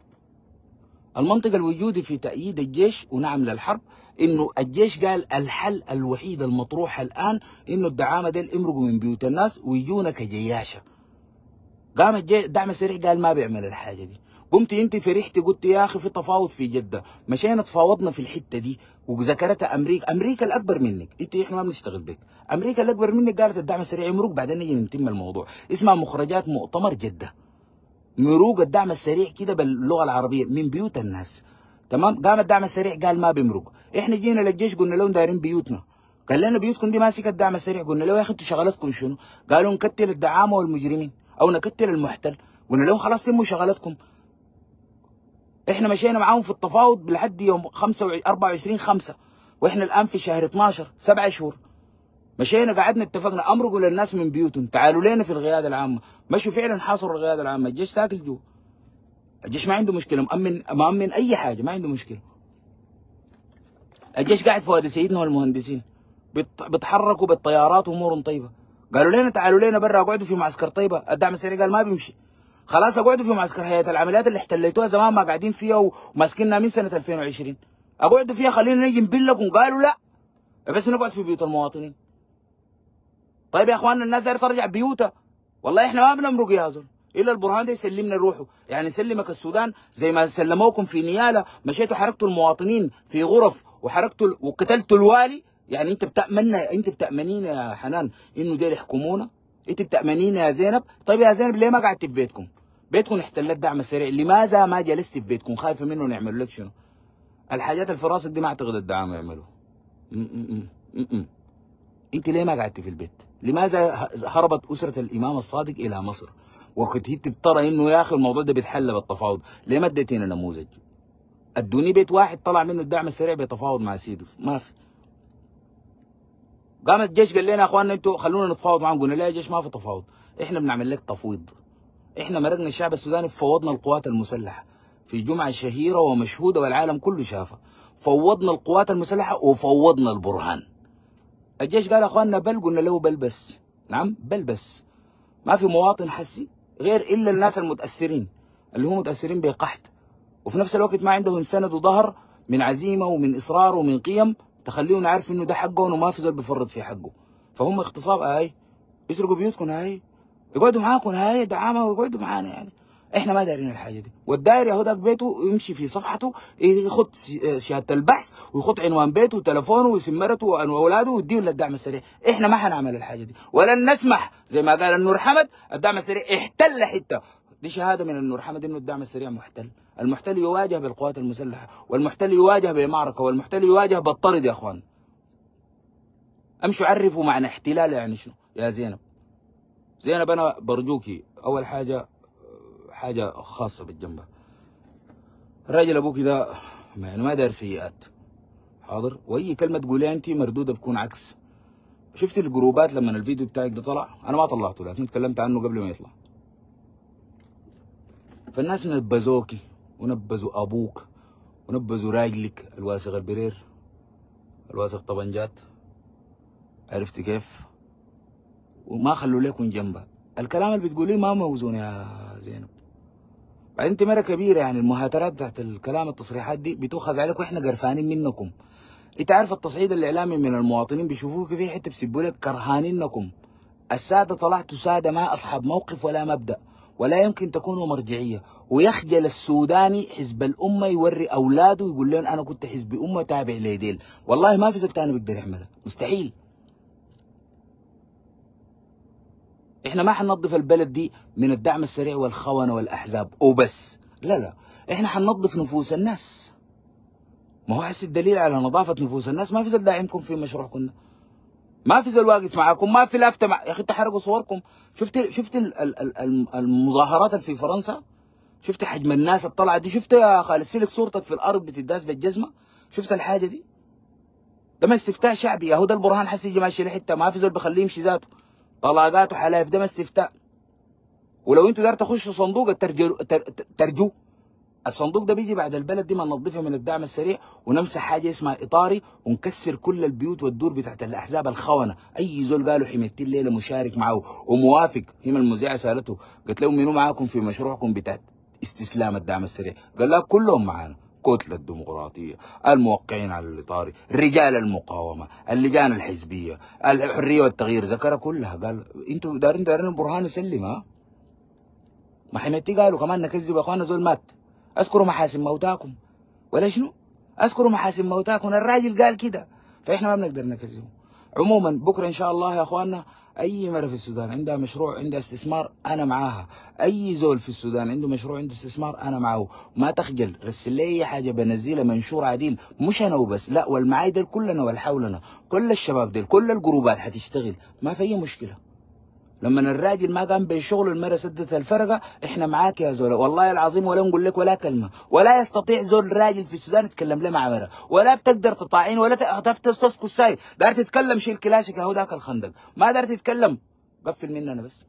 المنطق الوجودي في تأييد الجيش ونعم للحرب انه الجيش قال الحل الوحيد المطروح الان انه الدعامه ديل يمرقوا من بيوت الناس ويجونا كجياشه. قام الدعم السريع قال ما بيعمل الحاجه دي. قمت انت فرحتي قلت يا اخي في تفاوض في جده، مشينا تفاوضنا في الحته دي وذكرتها امريكا، امريكا الاكبر منك، انت احنا ما بنشتغل بك، امريكا الاكبر منك قالت الدعم السريع يمرق بعدين نجي نتم الموضوع. اسمها مخرجات مؤتمر جده. مروق الدعم السريع كده باللغه العربيه من بيوت الناس. تمام؟ قام الدعم السريع قال ما بيمرق، احنا جينا للجيش قلنا لهم دايرين بيوتنا، قال لنا بيوتكم دي ماسكه الدعم السريع، قلنا له يا اخي انتوا شغلتكم شنو؟ قالوا نكتل الدعامه والمجرمين او نكتل المحتل، قلنا لهم خلاص تموا شغلتكم. احنا مشينا معاهم في التفاوض لحد يوم خمسة أربعة وعشرين خمسة واحنا الان في شهر اثناشر، سبع شهور. مشينا قعدنا اتفقنا امرقوا للناس من بيوتهم، تعالوا لنا في القياده العامه، مشوا فعلا حاصروا القياده العامه، الجيش تاكل جوا. الجيش ما عنده مشكله، مأمن مأمن اي حاجه، ما عنده مشكله. الجيش قاعد في وادي سيدنا والمهندسين بيتحركوا بالطيارات وامورهم طيبه. قالوا لنا تعالوا لنا برا اقعدوا في معسكر طيبه، الدعم السريع قال ما بيمشي. خلاص اقعدوا في معسكر هيئه العمليات اللي احتليتوها زمان ما قاعدين فيها وماسكينها من سنه ألفين وعشرين. اقعدوا فيها خلينا نجي نبل لكم، قالوا لا بس نقعد في بيوت المواطنين. طيب يا اخواننا الناس دايره ترجع بيوتها، والله احنا ما بنمرق يا زول الا البرهان ده يسلمنا روحه، يعني سلمك السودان زي ما سلموكم في نيالا، مشيتوا حركتوا المواطنين في غرف وحركتوا وقتلتوا الوالي. يعني انت بتأمننا، انت بتأمنين يا حنان انه ديل يحكمونا؟ انت بتأمنين يا زينب؟ طيب يا زينب ليه ما قعدت في بيتكم؟ بيتكم احتلت دعم السريع، لماذا ما جلست في بيتكم؟ خايفه منه نعمل لك شنو؟ الحاجات اللي في راسك دي ما اعتقد الدعامه يعملوها. انت ليه ما قعدت في البيت؟ لماذا هربت اسره الامام الصادق الى مصر؟ وكنت انت بترى انه يا اخي الموضوع ده بيتحل بالتفاوض، ليه ما اديتينا نموذج؟ ادوني بيت واحد طلع منه الدعم السريع بيتفاوض مع سيده، ما في. قام الجيش قال لنا يا اخواننا انتوا خلونا نتفاوض معاهم، قلنا لا يا جيش ما في تفاوض، احنا بنعمل لك تفويض. احنا مرقنا الشعب السوداني، فوضنا القوات المسلحه في جمعه شهيره ومشهوده والعالم كله شافها، فوضنا القوات المسلحه وفوضنا البرهان. الجيش قال يا اخواننا بل، قلنا له بل بس، نعم بل بس، ما في مواطن حسي غير الا الناس المتاثرين اللي هم متاثرين بقحط، وفي نفس الوقت ما عندهم سند وظهر من عزيمه ومن اصرار ومن قيم تخليهم عارف انه ده حقه وما في زول بيفرط في حقه. فهم اغتصاب هاي، يسرقوا بيوتكم هاي، يقعدوا معاكم هاي دعامه ويقعدوا معانا. يعني احنا ما دايرين الحاجه دي، والداير ياخدك بيته يمشي في صفحته ياخد شهاده البحث ويخط عنوان بيته وتلفونه وسمرته واولاده ويديه للدعم السريع. احنا ما حنعمل الحاجه دي ولن نسمح. زي ما قال النور حمد الدعم السريع احتل حته، دي شهاده من النور حمد انه الدعم السريع محتل. المحتل يواجه بالقوات المسلحه، والمحتل يواجه بمعركه، والمحتل يواجه بالطرد. يا اخوان امشوا عرفوا معنى احتلال يعني شنو يا زينب. زينب انا برجوكي اول حاجه حاجه خاصه بالجنبه، الراجل ابوك ده يعني ما داير سيئات، حاضر، واي كلمه تقوليها انت مردوده بكون عكس. شفت الجروبات لما الفيديو بتاعك ده طلع، انا ما طلعته لكن اتكلمت عنه قبل ما يطلع، فالناس نبذوكي ونبذوا ابوك ونبذوا راجلك الواسغ البرير الواسغ طبنجات، عرفت كيف؟ وما خلوا لكم جنبها. الكلام اللي بتقوليه ما موزون يا زينب. بعدين انت مره كبيره، يعني المهاترات بتاعت الكلام التصريحات دي بتؤخذ عليك واحنا قرفانين منكم. انت عارف التصعيد الاعلامي من المواطنين بيشوفوك في حته بيسبوا لك كرهانينكم. الساده طلعتوا ساده ما اصحاب موقف ولا مبدا، ولا يمكن تكونوا مرجعيه. ويخجل السوداني حزب الامه يوري اولاده ويقول لهم انا كنت حزب امه تابع ليديل. والله ما في زول ثاني بيقدر يعملها، مستحيل. احنا ما حننظف البلد دي من الدعم السريع والخونه والاحزاب وبس، لا لا، احنا حننظف نفوس الناس. ما هو حس الدليل على نظافه نفوس الناس ما في زول داعمكم في مشروعكم ده، ما في زول واقف معاكم، ما في لافته مع... يا اخي انت حرقوا صوركم. شفت شفت ال... ال... ال... المظاهرات اللي في فرنسا شفت حجم الناس اللي طلعت دي؟ شفت يا خالد سلك صورتك في الارض بتداس بالجزمه؟ شفت الحاجه دي؟ ده ما استفتاء شعبي يا هو. ده البرهان حسي يجي ماشي لحته ما في زول بخليه يمشي ذاته، طلاقات وحلايف، ده ما استفتاء. ولو انتوا دار تخشوا صندوق الترجو ترجو الصندوق ده بيجي بعد البلد دي ما ننظفها من الدعم السريع ونمسح حاجه اسمها اطاري ونكسر كل البيوت والدور بتاعت الاحزاب الخونه. اي زول قالوا حميدتي الليله مشارك معه وموافق. هي المذيعه سالته قالت لهم منو معاكم في مشروعكم بتاع استسلام الدعم السريع؟ قال لها كلهم معانا، كتله الديمقراطيه، الموقعين على الاطاري، رجال المقاومه، اللجان الحزبيه، الحريه والتغيير، ذكرها كلها. قال انتوا دارين دارين البرهان يسلم. ها ما حميدتي قالوا كمان نكذب يا اخوانا زول مات. اذكروا محاسن موتاكم ولا شنو؟ اذكروا محاسن موتاكم. الراجل قال كده، فاحنا ما بنقدر نكذبه. عموما بكره ان شاء الله يا اخواننا اي مره في السودان عندها مشروع عندها استثمار انا معاها. اي زول في السودان عنده مشروع عنده استثمار انا معه. ما تخجل، رسل لي اي حاجه بنزلها منشور عديل، مش انا وبس، لا والمعاي ديل كلنا والحولنا كل الشباب ديل كل الجروبات حتشتغل، ما في اي مشكله. لما الراجل ما قام بشغل المرة سدت الفرقة، احنا معاك يا زول والله العظيم، ولا نقول لك ولا كلمة. ولا يستطيع زول راجل في السودان يتكلم له مع مرة، ولا بتقدر تطاعين ولا تفتس تسكت ساي. دار تتكلم شيل كلاشك يا هو ذاك الخندق، ما دار تتكلم قفل مننا بس.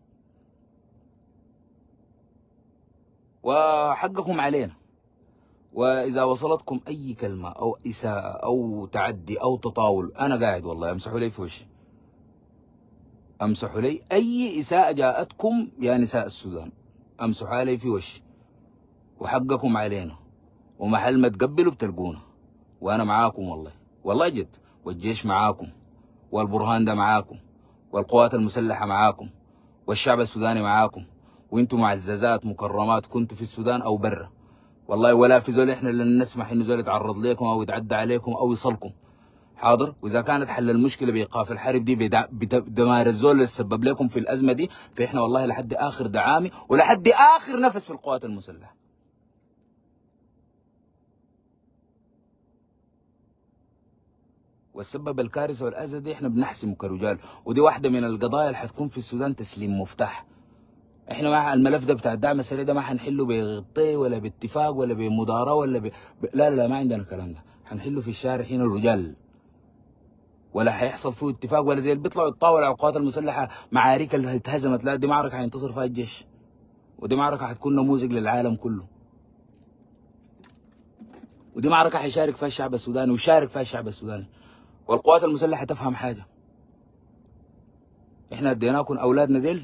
وحقكم علينا. واذا وصلتكم اي كلمة او اساءة او تعدي او تطاول انا قاعد والله امسحوا لي في وشي، امسحوا لي اي اساءة جاءتكم يا نساء السودان، امسحوا علي في وشي. وحقكم علينا، ومحل ما تقبلوا بتلقونا، وانا معاكم والله والله جد. والجيش معاكم، والبرهان ده معاكم، والقوات المسلحة معاكم، والشعب السوداني معاكم، وانتم معززات مكرمات كنتوا في السودان او برا والله. ولا في زول احنا لن نسمح انه زول يتعرض لكم او يتعدى عليكم او يصلكم. حاضر. واذا كانت حل المشكله بايقاف الحرب دي بدمار الزول اللي سبب لكم في الازمه دي، فاحنا والله لحد اخر دعامي ولحد اخر نفس في القوات المسلحه. والسبب الكارثه والاذى دي احنا بنحسمه كرجال، ودي واحده من القضايا اللي حتكون في السودان تسليم مفتاح. احنا مع الملف ده بتاع الدعم السريع ده ما حنحله بغطيه ولا باتفاق ولا بمداراه ولا ب... لا لا لا ما عندنا الكلام ده. حنحله في الشارع هنا الرجال، ولا هيحصل فيه اتفاق ولا زي اللي بيطلعوا يتطاولوا على القوات المسلحه معارك اللي اتهزمت. لا دي معركه هينتصر فيها الجيش، ودي معركه هتكون نموذج للعالم كله، ودي معركه هيشارك فيها الشعب السوداني ويشارك فيها الشعب السوداني. والقوات المسلحه تفهم حاجه، احنا اديناكم اولادنا ديل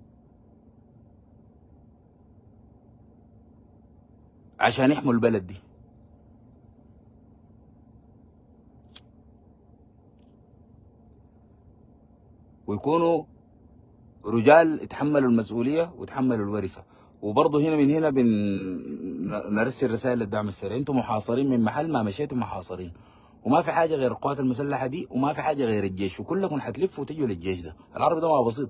عشان يحموا البلد دي، ويكونوا رجال يتحملوا المسؤوليه ويتحملوا الورثه. وبرضه هنا من هنا بنرسل رسائل للدعم السريع، انتم محاصرين من محل ما مشيتم محاصرين، وما في حاجه غير القوات المسلحه دي، وما في حاجه غير الجيش، وكلكم حتلفوا وتجوا للجيش ده. العربي ده ما بسيط،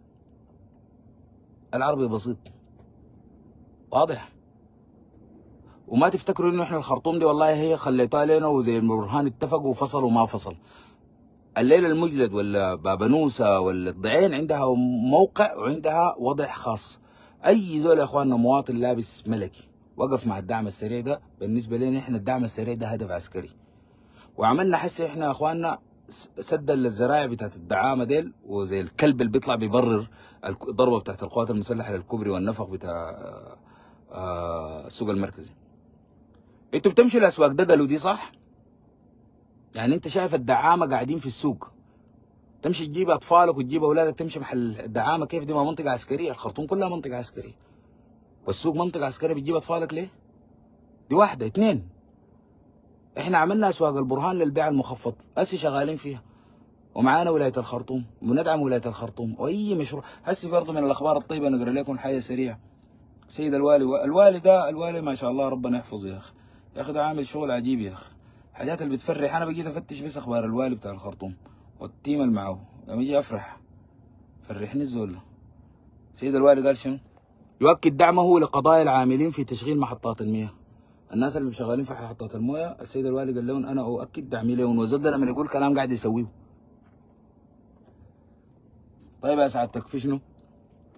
العربي بسيط واضح. وما تفتكروا انه احنا الخرطوم دي والله هي خليتها لنا وزي البرهان اتفقوا وفصل وما فصل. الليله المجلد ولا بابنوسه ولا الضعين عندها موقع وعندها وضع خاص. اي زول يا اخواننا مواطن لابس ملكي وقف مع الدعم السريع ده، بالنسبه لنا احنا الدعم السريع ده هدف عسكري. وعملنا حسي احنا يا اخواننا سدا للذرائع بتاعت الدعامه ديل، وزي الكلب اللي بيطلع بيبرر الضربه بتاعت القوات المسلحه للكوبري والنفق بتاع السوق المركزي. انتوا بتمشوا الاسواق دقلوا دي صح؟ يعني انت شايف الدعامه قاعدين في السوق، تمشي تجيب اطفالك وتجيب اولادك تمشي محل الدعامه كيف؟ دي ما منطقه عسكريه، الخرطوم كلها منطقه عسكريه، والسوق منطقه عسكريه، بتجيب اطفالك ليه؟ دي واحده. اثنين، احنا عملنا اسواق البرهان للبيع المخفض هسه شغالين فيها، ومعانا ولايه الخرطوم وندعم ولايه الخرطوم واي مشروع. هسه برضه من الاخبار الطيبه نقرا لكم حاجه سريعه. سيد الوالي، الوالي ده الوالي ما شاء الله ربنا يحفظه يا اخي، يا اخي ده عامل شغل عجيب يا اخي، حاجات اللي بتفرح. انا بقيت افتش بس اخبار الوالي بتاع الخرطوم والتيم اللي معه، لما يجي افرح فرحني الزول ده. سيد الوالي قال شنو؟ يؤكد دعمه لقضايا العاملين في تشغيل محطات المياه. الناس اللي شغالين في محطات المياه السيد الوالي قال لهم انا اؤكد دعمي لهم، والزول ده لما يقول كلام قاعد يسويه. طيب يا سعادتك في شنو؟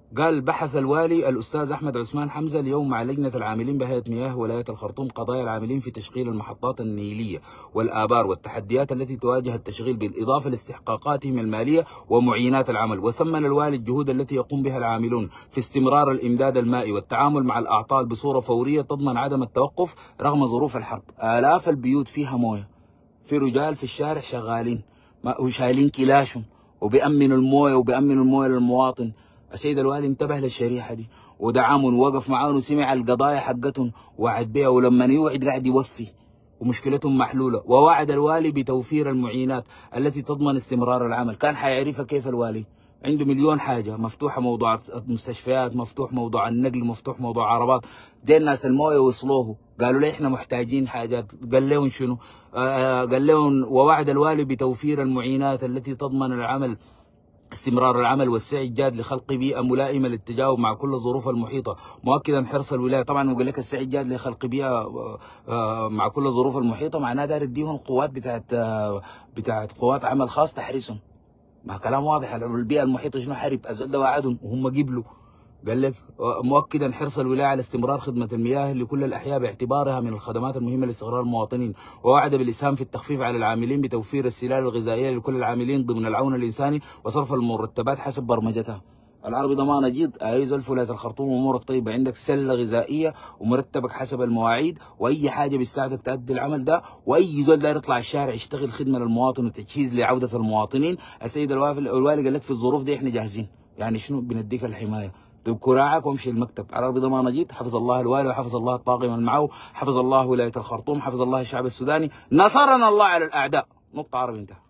قال بحث الوالي الأستاذ أحمد عثمان حمزة اليوم مع لجنة العاملين بهيئة مياه ولاية الخرطوم قضايا العاملين في تشغيل المحطات النيلية والآبار والتحديات التي تواجه التشغيل بالإضافة لاستحقاقاتهم المالية ومعينات العمل. وثمن الوالي الجهود التي يقوم بها العاملون في استمرار الإمداد المائي والتعامل مع الأعطال بصورة فورية تضمن عدم التوقف رغم ظروف الحرب. آلاف البيوت فيها موية، في رجال في الشارع شغالين وشايلين كلاشهم وبيأمنوا المويه وبيأمنوا المويه للمواطن. السيد الوالي انتبه للشريحه دي ودعمهم ووقف معاهم وسمع القضايا حقتهم وعد بها، ولما يوعد قاعد يوفي ومشكلتهم محلوله. ووعد الوالي بتوفير المعينات التي تضمن استمرار العمل. كان حيعرفها كيف الوالي؟ عنده مليون حاجه مفتوحه، موضوع المستشفيات مفتوح، موضوع النقل مفتوح، موضوع عربات. دي الناس المويه وصلوه قالوا لي احنا محتاجين حاجات، قال لهم شنو؟ آه قال لهم ووعد الوالي بتوفير المعينات التي تضمن العمل استمرار العمل والسعي الجاد لخلق بيئة ملائمة للتجاوب مع كل الظروف المحيطة، مؤكدا حرص الولاية. طبعا بقول لك السعي الجاد لخلق بيئة مع كل الظروف المحيطة، معناه داير يديهم قوات بتاعت بتاعت قوات عمل خاص تحرسهم. ما كلام واضح. البيئة المحيطة شنو؟ حرب. الزول ده وعدهم وهم قبلوا. قال لك مؤكدا حرص الولاية على استمرار خدمة المياه لكل الأحياء باعتبارها من الخدمات المهمة لاستقرار المواطنين، ووعد بالإسهام في التخفيف على العاملين بتوفير السلال الغذائية لكل العاملين ضمن العون الإنساني وصرف المرتبات حسب برمجتها. العربي ضمان جيد. أعيز ألف ولاية الخرطوم أمورك طيبة، عندك سلة غذائية ومرتبك حسب المواعيد، وأي حاجة بتساعدك تأدي العمل ده، وأي زول داير يطلع الشارع يشتغل خدمة للمواطن وتجهيز لعودة المواطنين. السيد الوالي قال لك في الظروف دي إحنا جاهزين. يعني شنو؟ بنديك الحماية. كراعك وامشي المكتب. عربي ضمان جيد. حفظ الله الوالي وحفظ الله الطاقم من معه، حفظ الله ولاية الخرطوم، حفظ الله الشعب السوداني، نصرنا الله على الأعداء. نقطة. عربي انتهى.